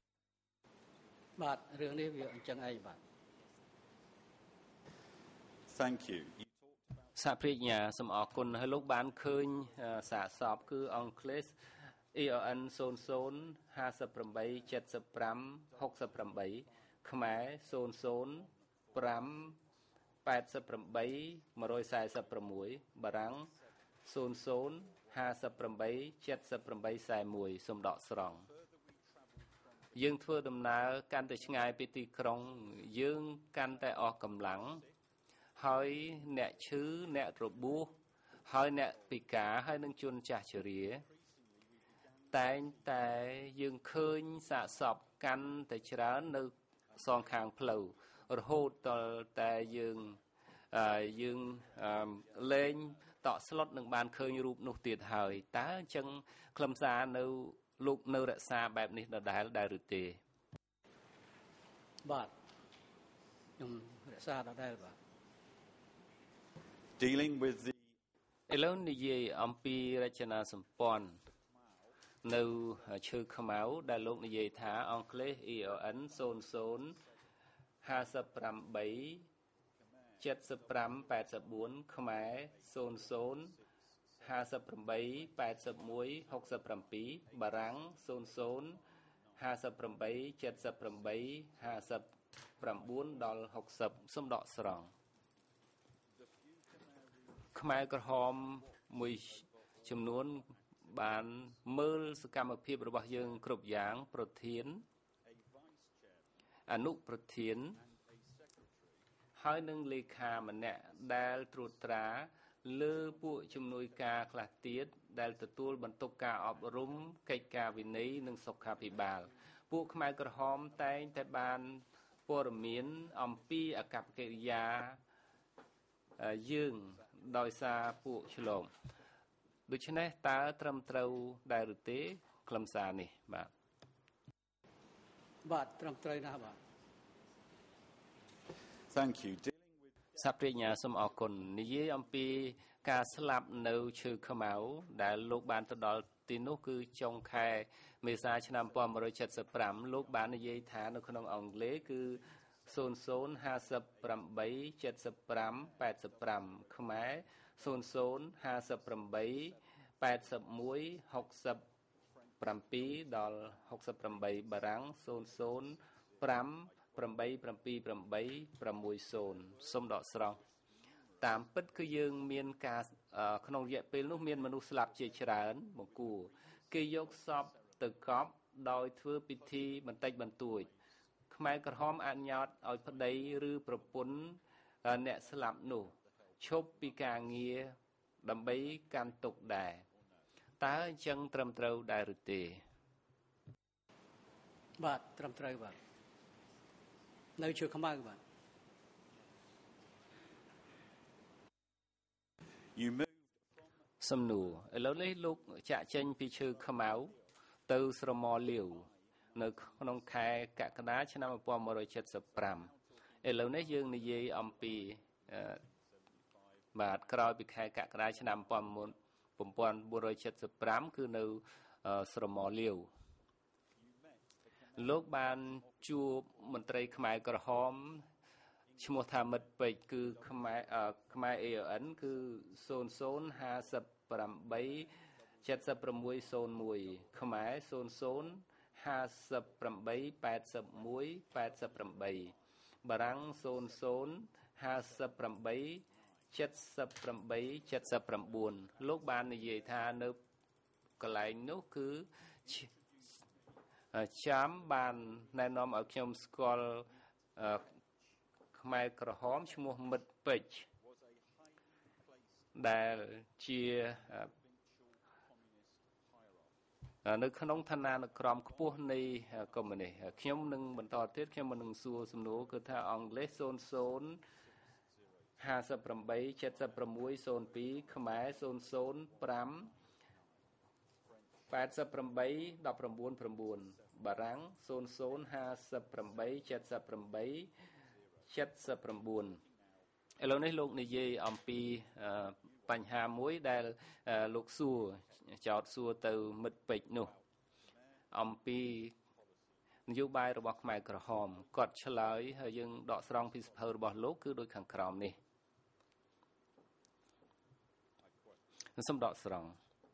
បាទរឿងនេះវាអញ្ចឹងឯងបាទ Thank you. សហប្រញ្ញាសូមអរគុណហើយលោកបានឃើញសាកសពគឺអង់គ្លេស E O N ศูนย์ ศูนย์ ห้า แปด 7 7 5 6 8ខ្មែរ ศูนย์ ศูนย์ ห้า แปด 8 1 4 6បារាំង ศูนย์ ศูนย์ ห้า แปด 7 8 4 1សូមដកស្រង់យើងធ្វើដំណើរកាន់តែឆ្ងាយពីទីក្រុងយើងកាន់តែអស់កម្លាំងហើយអ្នកឈឺអ្នករបួសហើយអ្នកពិការហើយនឹងជនចាស់ជរាតែងតែយើងឃើញសាកសពកាន់តែច្រើននៅសងខាងផ្លូវរហូតដល់តែយើងយើងលេងតក់ស្លុតនឹងបានឃើញរូបនោះទៀតហើយតើអញ្ចឹងខ្លឹមសារនៅលោកនៅរក្សាបែបនេះដដែលដែរឬទេបាទខ្ញុំរក្សាដដែលបាទ Dealing with the ឥឡូវនិយាយអំពីរចនាសម្ព័ន្ធនៅឈើខ្មៅដែលលោកនិយាយថាអង់គ្លេស E O N ศูนย์ ศูนย์ ห้า แปด 8 7 5 6 jet sepram pat sabun khmer son son ha saprambay pat sabmui hok saprampi barang son son ha saprambay jet saprambay ha saprambun dal hok sap som dọ srong khmer krahom muiចំនួនបានមើលសកម្មភាពរបស់យើងគ្រប់យ៉ាងប្រធានអនុប្រធានហើយនឹងលេខាម្នាក់ដែលត្រួតត្រាលើពួកជំនួយការខ្លះទៀតដែលទទួលបន្ទុកការអប់រំកិច្ចការវិន័យនិងសុខាភិបាលពួកខ្មែរក្រហមតែងតែបានព័ត៌មានអំពីអកប្បកិរិយាយើងដោយសារពួកឆ្លងដូច្នេះតើត្រឹមត្រូវដែរឬទេខ្លឹមសារនេះបាទបាទត្រឹមត្រូវណាស់បាទ Thank you. សាប្រញ្ញាសូមអរគុណនិយាយអំពីការស្លាប់នៅឈើខ្មៅដែលលោកបានទៅដល់ទីនោះគឺចុងខែមេសាឆ្នាំmột nghìn chín trăm七十五លោកបាននិយាយថានៅក្នុងអង់គ្លេសគឺzero zeroห้าสิบแปด เจ็ดสิบห้า แปดสิบห้าខ្មែរzero zeroห้าสิบแปด แปดสิบเอ็ด หกสิบเจ็ดដល់หกสิบแปดបារាំងzero zeroห้า แปด เจ็ด เจ็ด แปด หก ศูนย์សូមដកស្រង់តាមពិតគឺយើងមានការក្នុងរយៈពេលនោះមានមនុស្សស្លាប់ជាច្រើនបង្គួរគេយកសពទៅកប់ដោយធ្វើពិធីបន្តិចបន្តួចខ្មែរក្រហមអនុញ្ញាតឲ្យប្តីឬប្រពន្ធអ្នកស្លាប់នោះឈប់ពីការងារដើម្បីកាន់ទុក្ខដែរតើអញ្ចឹងត្រឹមត្រូវដែរឬទេបាទត្រឹមត្រូវបាទនៅឈើខ្មៅបាទ You moved សំណួរឥឡូវនេះលោកចាក់ចេញពីឈើខ្មៅទៅស្រមោលលាវនៅក្នុងខែកក្កដាឆ្នាំmột nghìn chín trăm七十五ឥឡូវនេះយើងនិយាយអំពីបាទក្រោយពីខែកក្កដាឆ្នាំmột nghìn chín trăm七十五គឺនៅស្រមោលលាវលោកបានជួបមន្ត្រីខ្មែរក្រហមឈ្មោះថាមិត្តពេជ្រគឺខ្មែរខ្មែរ เอ โอ เอ็น គឺzero zeroห้าสิบแปด เจ็ดสิบหก ศูนย์หนึ่งខ្មែរ zero zeroห้าสิบแปด แปดสิบเอ็ด แปดสิบแปดបារាំង zero zeroห้าสิบแปด เจ็ดสิบแปด เจ็ดสิบเก้าលោកបាននិយាយថានៅកន្លែងនោះគឺចាំបានណែនាំឲ្យខ្ញុំស្គាល់ខ្មែរក្រហមឈ្មោះមិត្តពេជ្រដែលជានៅក្នុងឋានានុក្រមខ្ពស់នៃកុម្មុយនីសខ្ញុំនឹងបន្តទៀតខ្ញុំនឹងសួរសំណួរគឺថាអង់គ្លេសzero zeroห้าสิบแปด เจ็ดสิบหก ศูนย์สองខ្មែរzero zeroห้า แปดสิบแปด สิบเก้า เก้าបារាំង zero zeroห้าสิบแปด เจ็ดสิบแปด เจ็ดสิบเก้าឥឡូវនេះលោកនិយាយអំពីបញ្ហាមួយដែលលោកសួរចោទសួរទៅមិត្តពេជ្រនោះអំពីនយោបាយរបស់ខ្មែរក្រហមគាត់ឆ្លើយហើយយើងដកស្រង់ពីសភៅរបស់លោកគឺដូចខាងក្រោមនេះសូមដកស្រង់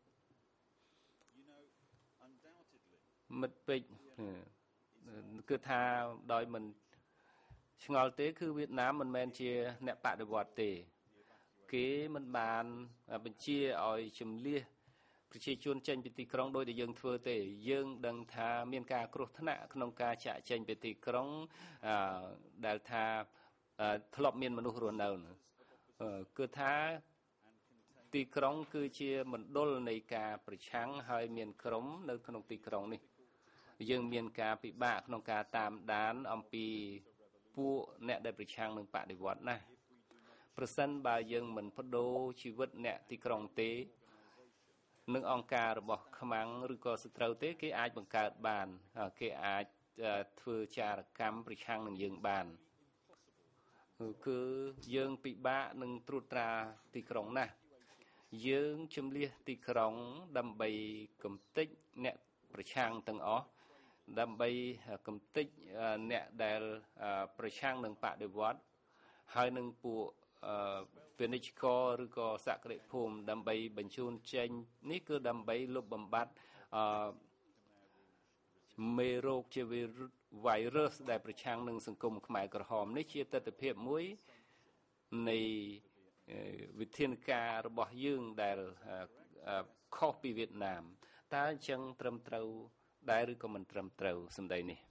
មិត្តពេជ្រគឺថាដោយមិនឆ្ងល់ទេគឺវៀតណាមមិនមែនជាអ្នកបដិវត្តទេគេមិនបានបញ្ជាឲ្យជំលះប្រជាជនចេញពីទីក្រុងដោយដែលយើងធ្វើទេយើងដឹងថាមានការគ្រោះថ្នាក់ក្នុងការចាក់ចេញពីទីក្រុងដែលថាធ្លាប់មានមនុស្សរស់នៅគឺថាទីក្រុងគឺជាមណ្ឌលនៃការប្រឆាំងហើយមានក្រុមនៅក្នុងទីក្រុងនេះយើងមានការពិបាកក្នុងការតាមដានអំពីពួកអ្នកដែលប្រឆាំងនឹងបដិវត្តណាប្រសិនបើយើងមិនបដូរជីវិតអ្នកទីក្រុងទេនឹងអង្គការរបស់ខ្មាំងឬក៏សត្រូវទេគេអាចបង្កើតបានគេអាចធ្វើចារកម្មប្រឆាំងនឹងយើងបានគឺយើងពិបាកនឹងត្រួតត្រាទីក្រុងណាស់យើងជំលះទីក្រុងដើម្បីកំទេចអ្នកប្រឆាំងទាំងអស់ដើម្បីកំទេចអ្នកដែលប្រឆាំងនឹងបដិវត្តហើយនឹងពួកពាណិជ្ជករឬក៏សហគ្រាសភូមិដើម្បីបញ្ជូនចេញនេះគឺដើម្បីលុបបំបាត់អឺមេរោគជាវីរុសដែលប្រឆាំងនឹងសង្គមខ្មែរក្រហមនេះជាទស្សនវិជ្ជាមួយនៃវិធានការរបស់យើងដែលខុសពីវៀតណាមតើអញ្ចឹងត្រឹមត្រូវដែរឬក៏មិនត្រឹមត្រូវសម្ដីនេះ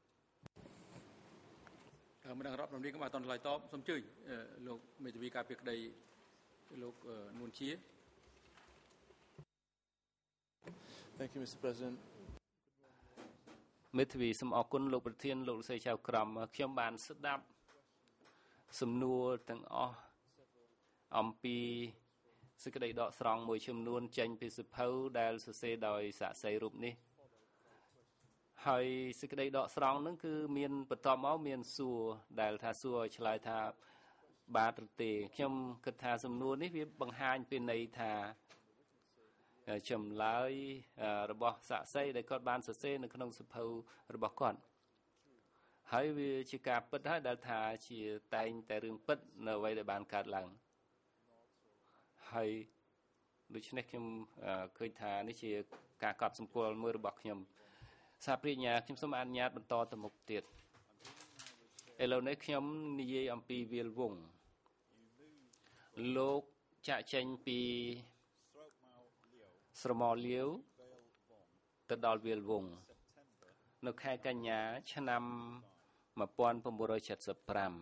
ម្ដងរាប់រំលឹកក៏បានអត់ឆ្លើយតបសូមជួយលោកមេធាវីការពារក្តីលោកនួនជា Thank you Mister President មេធាវីសូមអរគុណលោកប្រធានលោកលោកស្រីចៅក្រមខ្ញុំបានស្ដាប់សំណួរទាំងអស់អំពីសេចក្តីដកស្រង់មួយចំនួនចេញពីសភៅដែលសរសេរដោយសាក្សីរូបនេះហើយសេចក្តីដកស្រង់ហ្នឹងគឺមានបន្តមកមានសួរដែលថាសួរឆ្លើយថាបាទឬទេខ្ញុំគិតថាសំណួរនេះវាបង្ហាញពីន័យថាចម្លើយរបស់សាក្សីដែលគាត់បានសរសេរនៅក្នុងសភៅរបស់គាត់ហើយវាជាការពិតហើយដែលថាជាតែងតែរឿងពិតនៅអ្វីដែលបានកើតឡើងហើយដូច្នេះខ្ញុំឃើញថានេះជាការកត់សម្គាល់មួយរបស់ខ្ញុំសាព្រាញ្ញាខ្ញុំសូមអនុញ្ញាតបន្តទៅមុខទៀតឥឡូវនេះខ្ញុំនិយាយអំពីវាលវង្សលោកចាក់ចេញពីស្រមោលលាវទៅដល់វាលវង្សនៅខែកញ្ញាឆ្នាំmột nghìn chín trăm bảy mươi lăm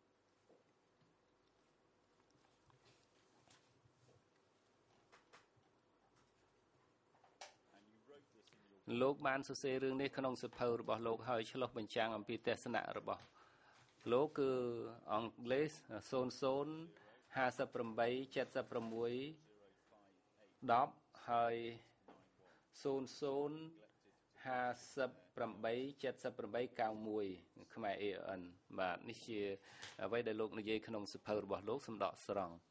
លោកបានសរសេររឿងនេះក្នុងសភៅរបស់លោកហើយឆ្លុះបញ្ចាំងអំពីទស្សនៈរបស់លោកគឺអង់គ្លេសศูนย์ ศูนย์ ห้าสิบแปด เจ็ดสิบหก 10ហើយศูนย์ ศูนย์ ห้าสิบแปด เจ็ดสิบแปด เก้าสิบខ្មែរ เอ เอ็น បាទនេះជាអ្វីដែលលោកនិយាយក្នុងសភៅរបស់លោកសម្ដកស្រង់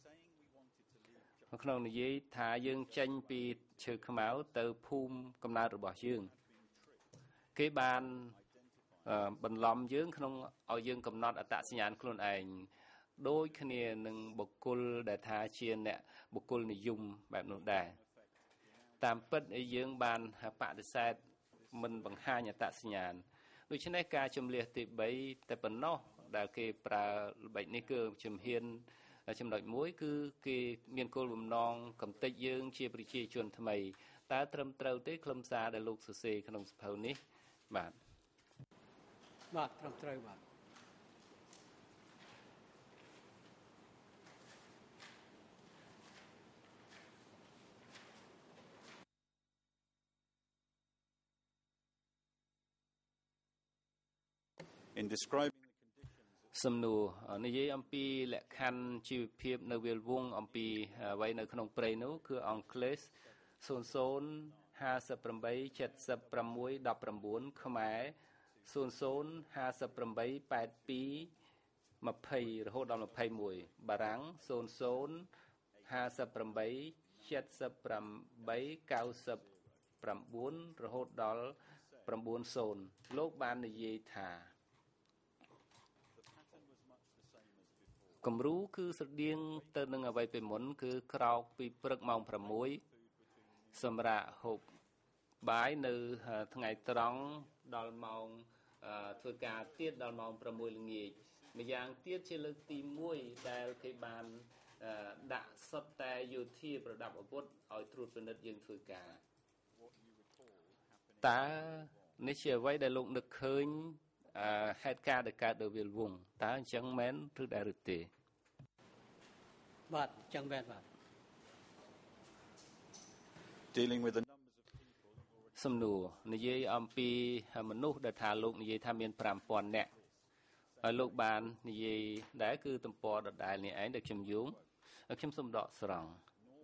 ក្នុងនិយាយថាយើងចេញពីឈើខ្មៅទៅភូមិកំណើតរបស់យើងគេបានបន្លំយើងក្នុងឲ្យយើងកំណត់អត្តសញ្ញាណខ្លួនឯងដូចគ្នានឹងបុគ្គលដែលថាជាអ្នកបុគ្គលនិយមបែបនោះដែរតាមពិតឲ្យយើងបានបដិសេធមិនបង្ហាញអត្តសញ្ញាណដូច្នេះការជំលះទីបីតែប៉ុណ្ណោះដែលគេប្រើល្បិចនេះគឺជំហានចំណុចមួយគឺគេមានគោលបំណងកំទេចយើងជាប្រជាជនថ្មីតើត្រឹមត្រូវទេខ្លឹមសារដែលលោកសរសេរក្នុងសភៅនេះបាទបាទត្រឹមត្រូវបាទ In describing the conditions សំណួរនិយាយអំពីលក្ខខណ្ឌជីវភាពនៅវាលវង្សអំពីអ្វីនៅក្នុងព្រៃនោះគឺអង់គ្លេសศูนย์ ศูนย์ ห้าสิบแปด เจ็ดสิบหก สิบเก้าខ្មែរศูนย์ ศูนย์ ห้าสิบแปด แปดสิบสอง 20រហូតដល់ยี่สิบเอ็ดបារាំងศูนย์ ศูนย์ ห้าสิบแปด เจ็ดสิบแปด เก้าสิบเก้าរហូតដល់chín mươiលោកបាននិយាយថាគំរូគឺស្រដៀងទៅនឹងអ្វីពីមុនគឺក្រោកពីព្រឹកម៉ោងsáuសម្រាប់ហូបបាយនៅថ្ងៃត្រង់ដល់ម៉ោងធ្វើការទៀតដល់ម៉ោងsáuល្ងាចម្យ៉ាងទៀតជាលើកទីមួយដែលគេបានដាក់សុទ្ធតែយោធាប្រដាប់អាវុធឲ្យត្រួតពិនិត្យយើងធ្វើការតើនេះជាអ្វីដែលលោកនឹកឃើញហេតុការណ៍ដែលកើតនៅវាលវង្សតើអញ្ចឹងមែនឬដែរឬទេបាទអញ្ចឹងមែនបាទ dealing with the numbers of people សំណួរនិយាយអំពីមនុស្សដែលថាលោកនិយាយថាមានfive thousandនាក់ហើយលោកបាននិយាយដែរគឺទំព័រដដែលនេះឯងដែលខ្ញុំយងខ្ញុំសូមដកស្រង់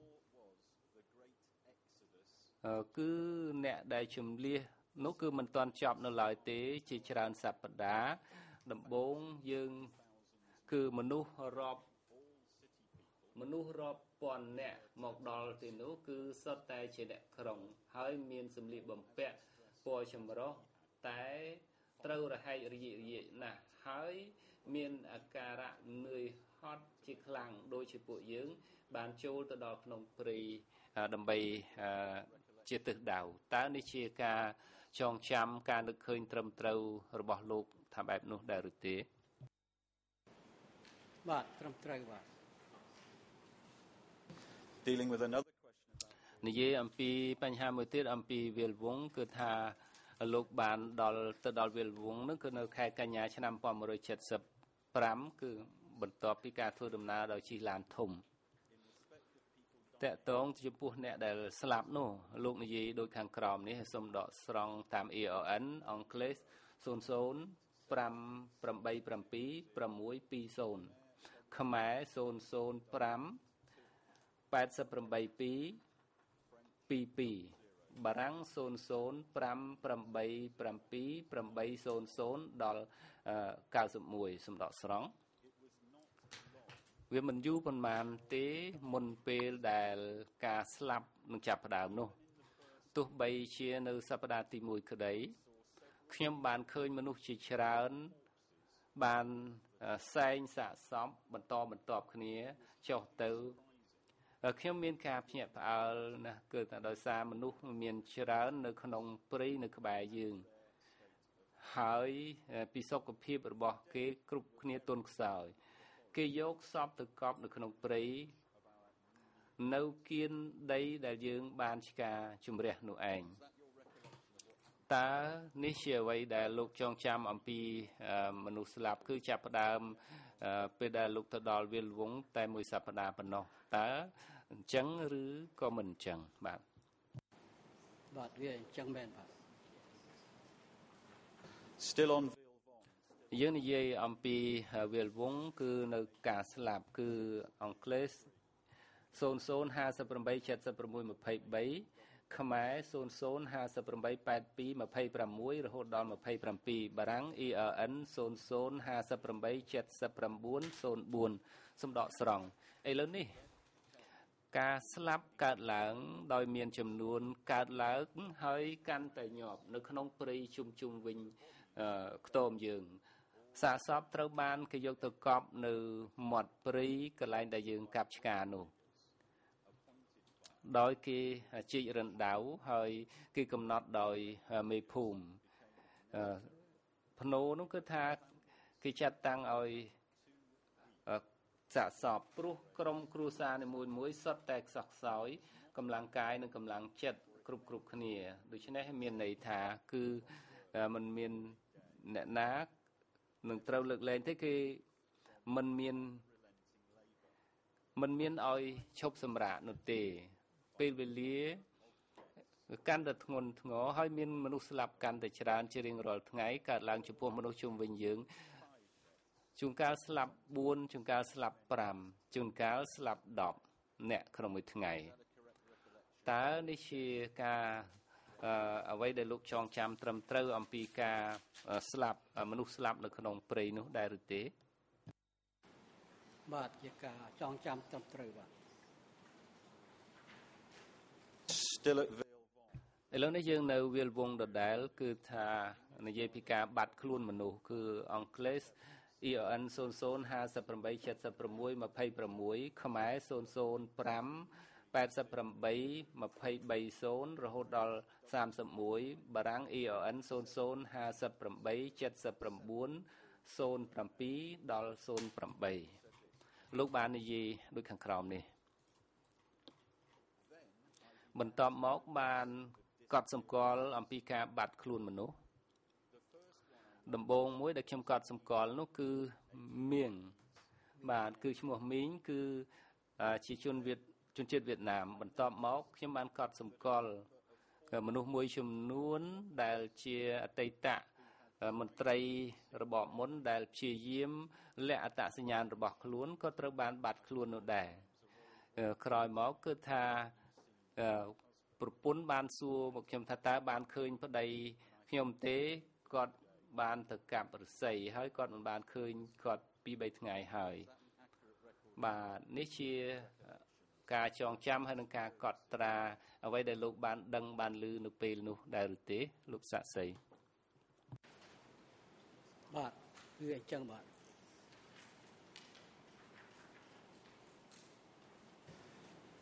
គឺអ្នកដែលជំលះនោះគឺមិនទាន់ចប់នៅឡើយទេជាច្រើនសប្តាហ៍ដំបូងយើងគឺមនុស្សរាប់មនុស្សរាប់ពាន់នាក់មកដល់ទីនោះគឺសុទ្ធតែជាអ្នកក្រុងហើយមានសម្លៀកបំពាក់ពណ៌ចម្រុះតែត្រូវរហែករយៈរយៈណាស់ហើយមានអាការៈនឿយហត់ជាខ្លាំងដូចជាពួកយើងបានចូលទៅដល់ក្នុងព្រៃដើម្បីជាទិសដៅតើនេះជាការចងចាំការនឹកឃើញត្រឹមត្រូវរបស់លោកថាបែបនោះដែរឬទេបាទត្រឹមត្រូវបាទ Dealing with another question about និយាយអំពីបញ្ហាមួយទៀតអំពីវាលវង្សគឺថាលោកបានដល់ទៅដល់វាលវង្សនោះគឺនៅខែកញ្ញាឆ្នាំmột nghìn một trăm七十五គឺបន្ទាប់ពីការធ្វើដំណើរដោយជិះឡានធំតកតងចំពោះអ្នកដែលស្លាប់នោះលោកនិយាយដូចខាងក្រោមនេះសូមដកស្រង់តាម E O N អង់គ្លេសศูนย์ ศูนย์ ห้า แปด เจ็ด เจ็ด หก สอง ศูนย์ខ្មែរศูนย์ ศูนย์ ห้า แปด แปด 2 22បារាំងศูนย์ ศูนย์ ห้า แปด เจ็ด เจ็ด แปด ศูนย์ ศูนย์ដល់เก้าสิบเอ็ดសំដកស្រង់វាមិនយូរប៉ុន្មានទេមុនពេលដែលការស្លាប់នឹងចាប់ផ្ដើមនោះទោះបីជានៅសប្តាហ៍ទីមួយក្តីខ្ញុំបានឃើញមនុស្សជាច្រើនបានសែងសាកសពបន្តបន្ទាប់គ្នាចុះទៅខ្ញុំមានការភ្ញាក់ផ្អើលណាស់គឺតែដោយសារមនុស្សមានច្រើននៅក្នុងព្រៃនៅក្បែរយើងហើយពីសុខភាពរបស់គេគ្រប់គ្នាទន់ខ្សោយគេយកសពទៅកប់នៅក្នុងព្រៃនៅគៀនដីដែលយើងបានឆ្កាជំរះនោះឯងតើនេះជាអ្វីដែលលោកចងចាំអំពីមនុស្សស្លាប់គឺចាប់ផ្ដើមពេលដែលលោកទៅដល់វាលវង្សតែមួយសប្តាហ៍ប៉ុណ្ណោះតើអញ្ចឹងឬក៏មិនអញ្ចឹងបាទបាទវាអញ្ចឹងមែនបាទ Still on យើងនិយាយអំពីវាលវង្សគឺនៅការស្លាប់គឺអង់គ្លេសศูนย์ ศูนย์ ห้า แปด เจ็ด หก ยี่สิบสามខ្មែរศูนย์ ศูนย์ ห้า แปด แปด ยี่สิบหกរហូតដល់ยี่สิบเจ็ดបារាំង E R N ศูนย์ ศูนย์ ห้า แปด เจ็ด เจ็ด เก้า ศูนย์ สี่សំដកស្រង់ឥឡូវនេះការស្លាប់កើតឡើងដោយមានចំនួនកើតឡើងហើយកាន់តែញាប់នៅក្នុងព្រៃជុំជុំវិញខ្ទមយើងសាកសពត្រូវបានគេយកទៅកប់នៅមាត់ព្រៃកន្លែងដែលយើងកាប់ឆ្កានោះដោយគេជីករណ្ដៅហើយគេកំណត់ដោយមេភូមិភ្នោនោះគឺថាគេចាត់តាំងឲ្យសាកសពព្រោះក្រុមគ្រួសារនីមួយៗសុទ្ធតែខ្សោះខ្សោយកម្លាំងកាយនិងកម្លាំងចិត្តគ្រប់គ្រប់គ្នាដូច្នេះមានន័យថាគឺมันមានអ្នកណានឹងត្រូវលើកលែងទេគេមិនមានមិនមានឲ្យឈប់សម្រាកនោះទេពេលវេលាកាន់តែធ្ងន់ធ្ងរហើយមានមនុស្សស្លាប់កាន់តែច្រើនជារៀងរាល់ថ្ងៃកើតឡើងចំពោះមនុស្សជុំវិញយើងជួនកាលស្លាប់បួនជួនកាលស្លាប់ប្រាំជួនកាលស្លាប់ដប់អ្នកក្នុងមួយថ្ងៃតើនេះជាការអ្វីដែលលោកចងចាំត្រឹមត្រូវអំពីការស្លាប់មនុស្សស្លាប់នៅក្នុងព្រៃនោះដែរឬទេបាទជាការចងចាំត្រឹមត្រូវបាទ Still at Vale Vong ឥឡូវនេះយើងនៅវាលវង្សដដែលគឺថានិយាយពីការបាត់ខ្លួនមនុស្សគឺអង់គ្លេស E O N ศูนย์ ศูนย์ ห้า แปด เจ็ด เจ็ด หก ยี่สิบหกខ្មែរศูนย์ ศูนย์ ห้า แปด แปด ยี่สิบสามរហូតដល់សាមសិបមួយបារាំង E O N ศูนย์ ศูนย์ ห้า แปด เจ็ด เจ็ด ศูนย์ ศูนย์ เจ็ด ដល់ ศูนย์ แปดលោកបាននិយាយដូចខាងក្រោមនេះបន្ទាប់មកបានកត់សម្គាល់អំពីការបាត់ខ្លួនមនុស្សដំបូងមួយដែលខ្ញុំកត់សម្គាល់នោះគឺមៀងបាទគឺឈ្មោះមីងគឺជាជនវៀតជនជាតិវៀតណាមបន្ទាប់មកខ្ញុំបានកត់សម្គាល់មនុស្សមួយចំនួនដែលជាអតីតមន្ត្រីរបបមុនដែលព្យាយាមលាក់អត្តសញ្ញាណរបស់ខ្លួនក៏ត្រូវបានបាត់ខ្លួននោះដែរក្រោយមកគឺថាប្រពន្ធបានសួរមកខ្ញុំថាតើបានឃើញប្តីខ្ញុំទេគាត់បានទៅកាប់ឫស្សីហើយគាត់មិនបានឃើញគាត់ពីរបីថ្ងៃហើយបាទនេះជាការចងចាំហើយនឹងការកត់ត្រាអ្វីដែលលោកបានដឹងបានឮនៅពេលនោះដែរឬទេលោកសាក់សីបាទគឺអញ្ចឹងបាទ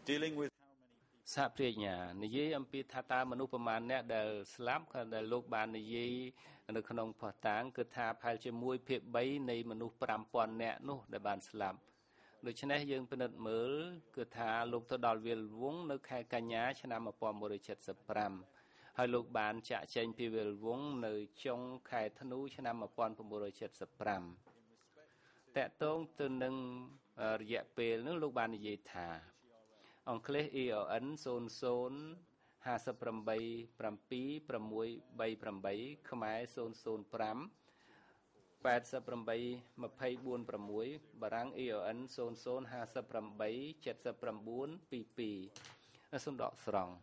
dealing with how many people សហព្រាជ្ញានិយាយអំពីថាតើមនុស្សប្រមាណអ្នកដែលស្លាប់ដែលលោកបាននិយាយនៅក្នុងផុសតាងគឺថាប្រហែលជាមួយភាគបីនៃមនុស្ស five thousand នាក់នោះដែលបានស្លាប់ដូច្នេះយើងពិនិត្យមើលគឺថាលោកទៅដល់វាលវង្សនៅខែកញ្ញាឆ្នាំnineteen seventy-fiveហើយលោកបានចាក់ចែងពីវាលវង្សនៅចុងខែធ្នូឆ្នាំnineteen seventy-fiveតកតងទៅនឹងរយៈពេលនោះលោកបាននិយាយថាអង់គ្លេស E O N zero zero five eight seven seven six three eight ខ្មែរzero zero five eight seven eight two four sixបារាំង E O N zero zero five seven eight seven nine two two សំដកស្រង់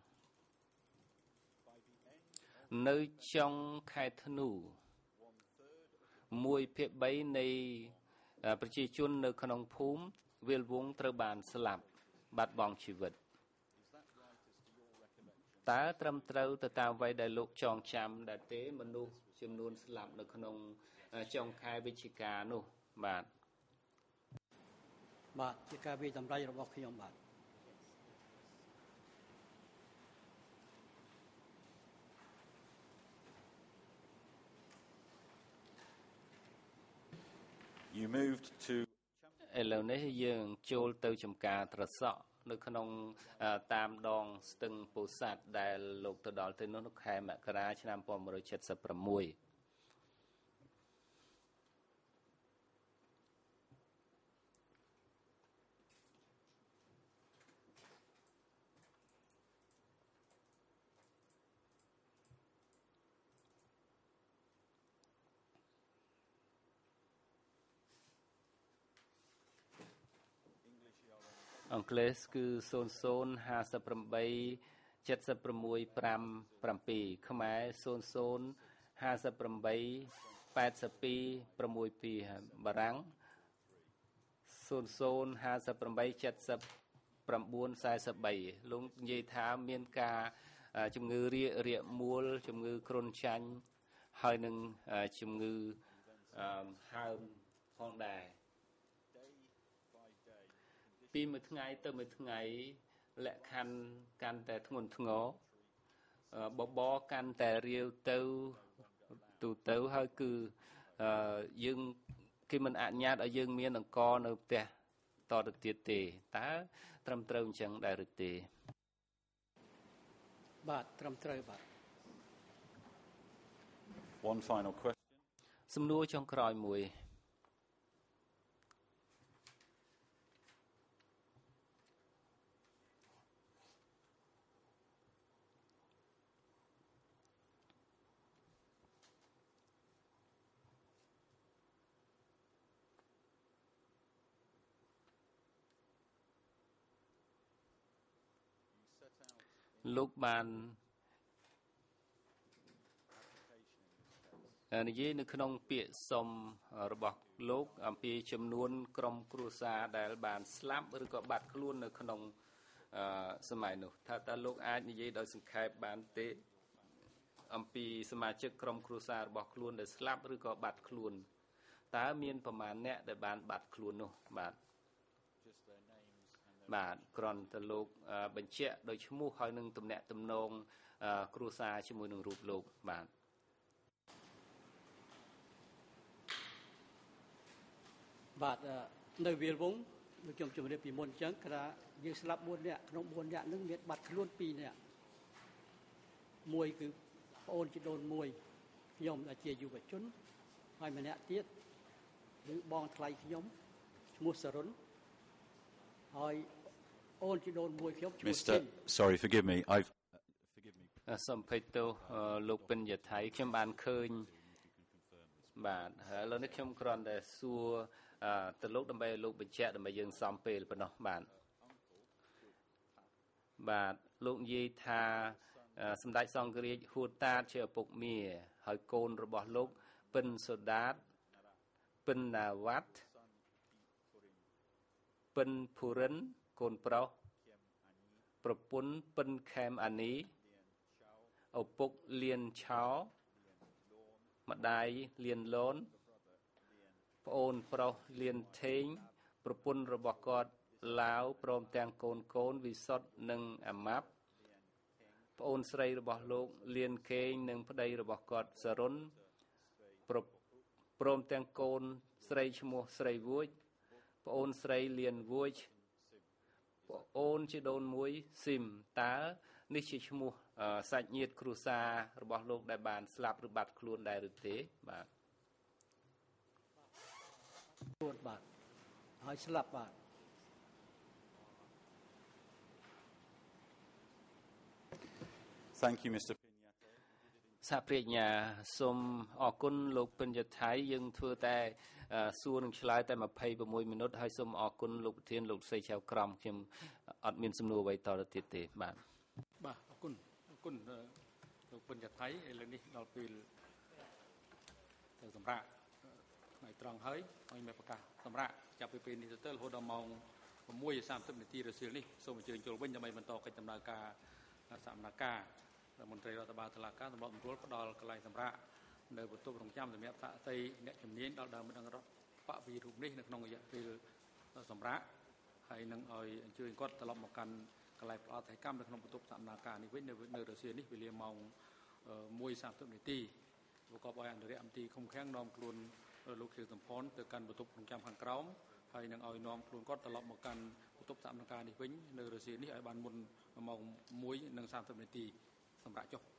នៅចុងខែធ្នូមួយភាគបីនៃប្រជាជននៅក្នុងភូមិវាលវង្សត្រូវបានស្លាប់បាត់បង់ជីវិតតើត្រឹមត្រូវទៅតាមអ្វីដែលលោកចងចាំដែរទេមនុស្សចំនួនស្លាប់នៅក្នុងចុងខែវិច្ឆិកានោះបាទបាទជាការវិតម្រៃរបស់ខ្ញុំបាទ you moved to ឥឡូវនេះយើងចូលទៅចំការត្រសក់នៅក្នុងតាមដងស្ទឹងពោធិ៍សាត់ដែលលោកទៅដល់ទៅនោះនៅខែមករាឆ្នាំnineteen seventy-sixអង់គ្លេសគឺzero zero five eight seven eight seven six five sevenខ្មែរzero zero five seven eight eight two six twoបារាំងzero zero five seven eight seven nine four threeលោកនិយាយថាមានការជំងឺរាគរាគមួលជំងឺគ្រុនចាញ់ហើយនឹងជំងឺហើមផងដែរពីមួយថ្ងៃទៅមួយថ្ងៃលក្ខខណ្ឌកាន់តែធ្ងន់ធ្ងរបបរកាន់តែរាវទៅទូទៅហើយគឺយើងគេមិនអនុញ្ញាតឲ្យយើងមានអង្គនៅផ្ទះតទៅទៀតទេតើត្រឹមត្រូវអញ្ចឹងដែរឬទេបាទត្រឹមត្រូវបាទ one final question សំណួរចុងក្រោយមួយលោកបាននិយាយនៅក្នុងពាក្យសុំរបស់លោកអំពីចំនួនក្រុមគ្រួសារដែលបានស្លាប់ឬក៏បាត់ខ្លួននៅក្នុងសម័យនោះថាតើលោកអាចនិយាយដោយសង្ខេបបានទេអំពីសមាជិកក្រុមគ្រួសាររបស់ខ្លួនដែលស្លាប់ឬក៏បាត់ខ្លួនតើមានប្រមាណអ្នកដែលបានបាត់ខ្លួននោះបាទបាទគ្រាន់តែលោកបញ្ជាក់ដោយឈ្មោះហើយនឹងទំនាក់ទំនងគ្រួសារជាមួយនឹងរូបលោកបាទបាទនៅវាលវង្សដូចខ្ញុំជម្រាបពីមុនអញ្ចឹងគឺថាយើងស្លាប់fourនាក់ក្នុងfourនាក់ហ្នឹងមានបាត់ខ្លួនtwoនាក់មួយគឺប្អូនជីដូនមួយខ្ញុំដែលជាយុវជនហើយម្នាក់ទៀតគឺបងថ្លៃខ្ញុំឈ្មោះសរុនហើយអូនជីដូនមួយខ្ញុំឈ្មោះ Mister Sorry forgive me I've forgive me សូមភ័យទោសលោកពិនយថៃខ្ញុំបានឃើញបាទហើយឥឡូវនេះខ្ញុំគ្រាន់តែសួរទៅលោកដើម្បីលោកបញ្ជាក់ដើម្បីយើងសំពេលប៉ុណ្ណោះបាទបាទលោកនិយាយថាសម្ដេចសង្ឃរាជហួតតាតជាឪពុកមាហើយកូនរបស់លោកពិនសូដាតពិនណាវ៉ាត់ពិនភូរិនកូនប្រុសប្រពន្ធពិនខេមអានីឪពុកលៀនឆោម្ដាយលៀនលូនប្អូនប្រុសលៀនថេងប្រពន្ធរបស់គាត់ឡាវព្រមទាំងកូនកូនវិសុទ្ធនិងអាម៉ាប់ប្អូនស្រីរបស់លោកលៀនកេងនិងប្តីរបស់គាត់សរុនព្រព្រមទាំងកូនស្រីឈ្មោះស្រីវួយប្អូនស្រីលៀនវួយប្អូនជីដូនមួយស៊ីមតើនេះជាឈ្មោះសាច់ញាតិគ្រួសាររបស់លោកដែលបានស្លាប់ឬបាត់ខ្លួនដែរឬទេបាទខ្លួនបាទហើយស្លាប់បាទ Thank you, Mister Piñate. សហប្រញ្ញាសូមអរគុណលោកពិនយថៃយើងធ្វើតែសួរនឹងឆ្លើយតែยี่สิบหกមីនិតហើយសូមអរគុណលោកប្រធានលោកស្រីឆៅក្រមខ្ញុំអត់មានសំណួរអ្វីតទៅទៀតទេបាទបាទអរគុណអរគុណលោកពិនយថៃឥឡូវនេះដល់ពេលទៅសម្រាប់ថ្ងៃត្រង់ហើយហើយមានប្រកាសសម្រាប់ចាប់ពីពេលនេះទៅរហូតដល់ម៉ោងหก สามสิบ នាទីរសៀលនេះសូមអញ្ជើញចូលវិញដើម្បីបន្តកិច្ចដំណើរការសកម្មភាពមន្ត្រីរដ្ឋបាលតុលាការសម្រាប់មន្ត្រីផ្ដល់កន្លែងសម្រាប់នៅបន្ទប់រងចាំសម្រាប់សាកសីអ្នកជំនាញដល់ដើមនឹងរដ្ឋបវិរូបនេះនៅក្នុងរយៈពេលសម្រាប់ហើយនឹងឲ្យអញ្ជើញគាត់ត្រឡប់មកកាន់កន្លែងផ្ដល់ថៃកម្មនៅក្នុងបន្ទប់សកម្មភាពនេះវិញនៅនៅរសៀលនេះវេលាម៉ោងหก สามสิบ នាទីប្រកបដោយអន្តរមន្ត្រីឃុំឃាំងនាំខ្លួនលោកខៀវសំផនទៅកាន់បន្ទប់រងចាំខាងក្រោមហើយនឹងឲ្យនាំខ្លួនគាត់ត្រឡប់មកកាន់បន្ទប់សកម្មភាពនេះវិញនៅរសៀលនេះឲ្យបានមុនម៉ោងหก สามสิบ នាទីសម្រាប់ចុះ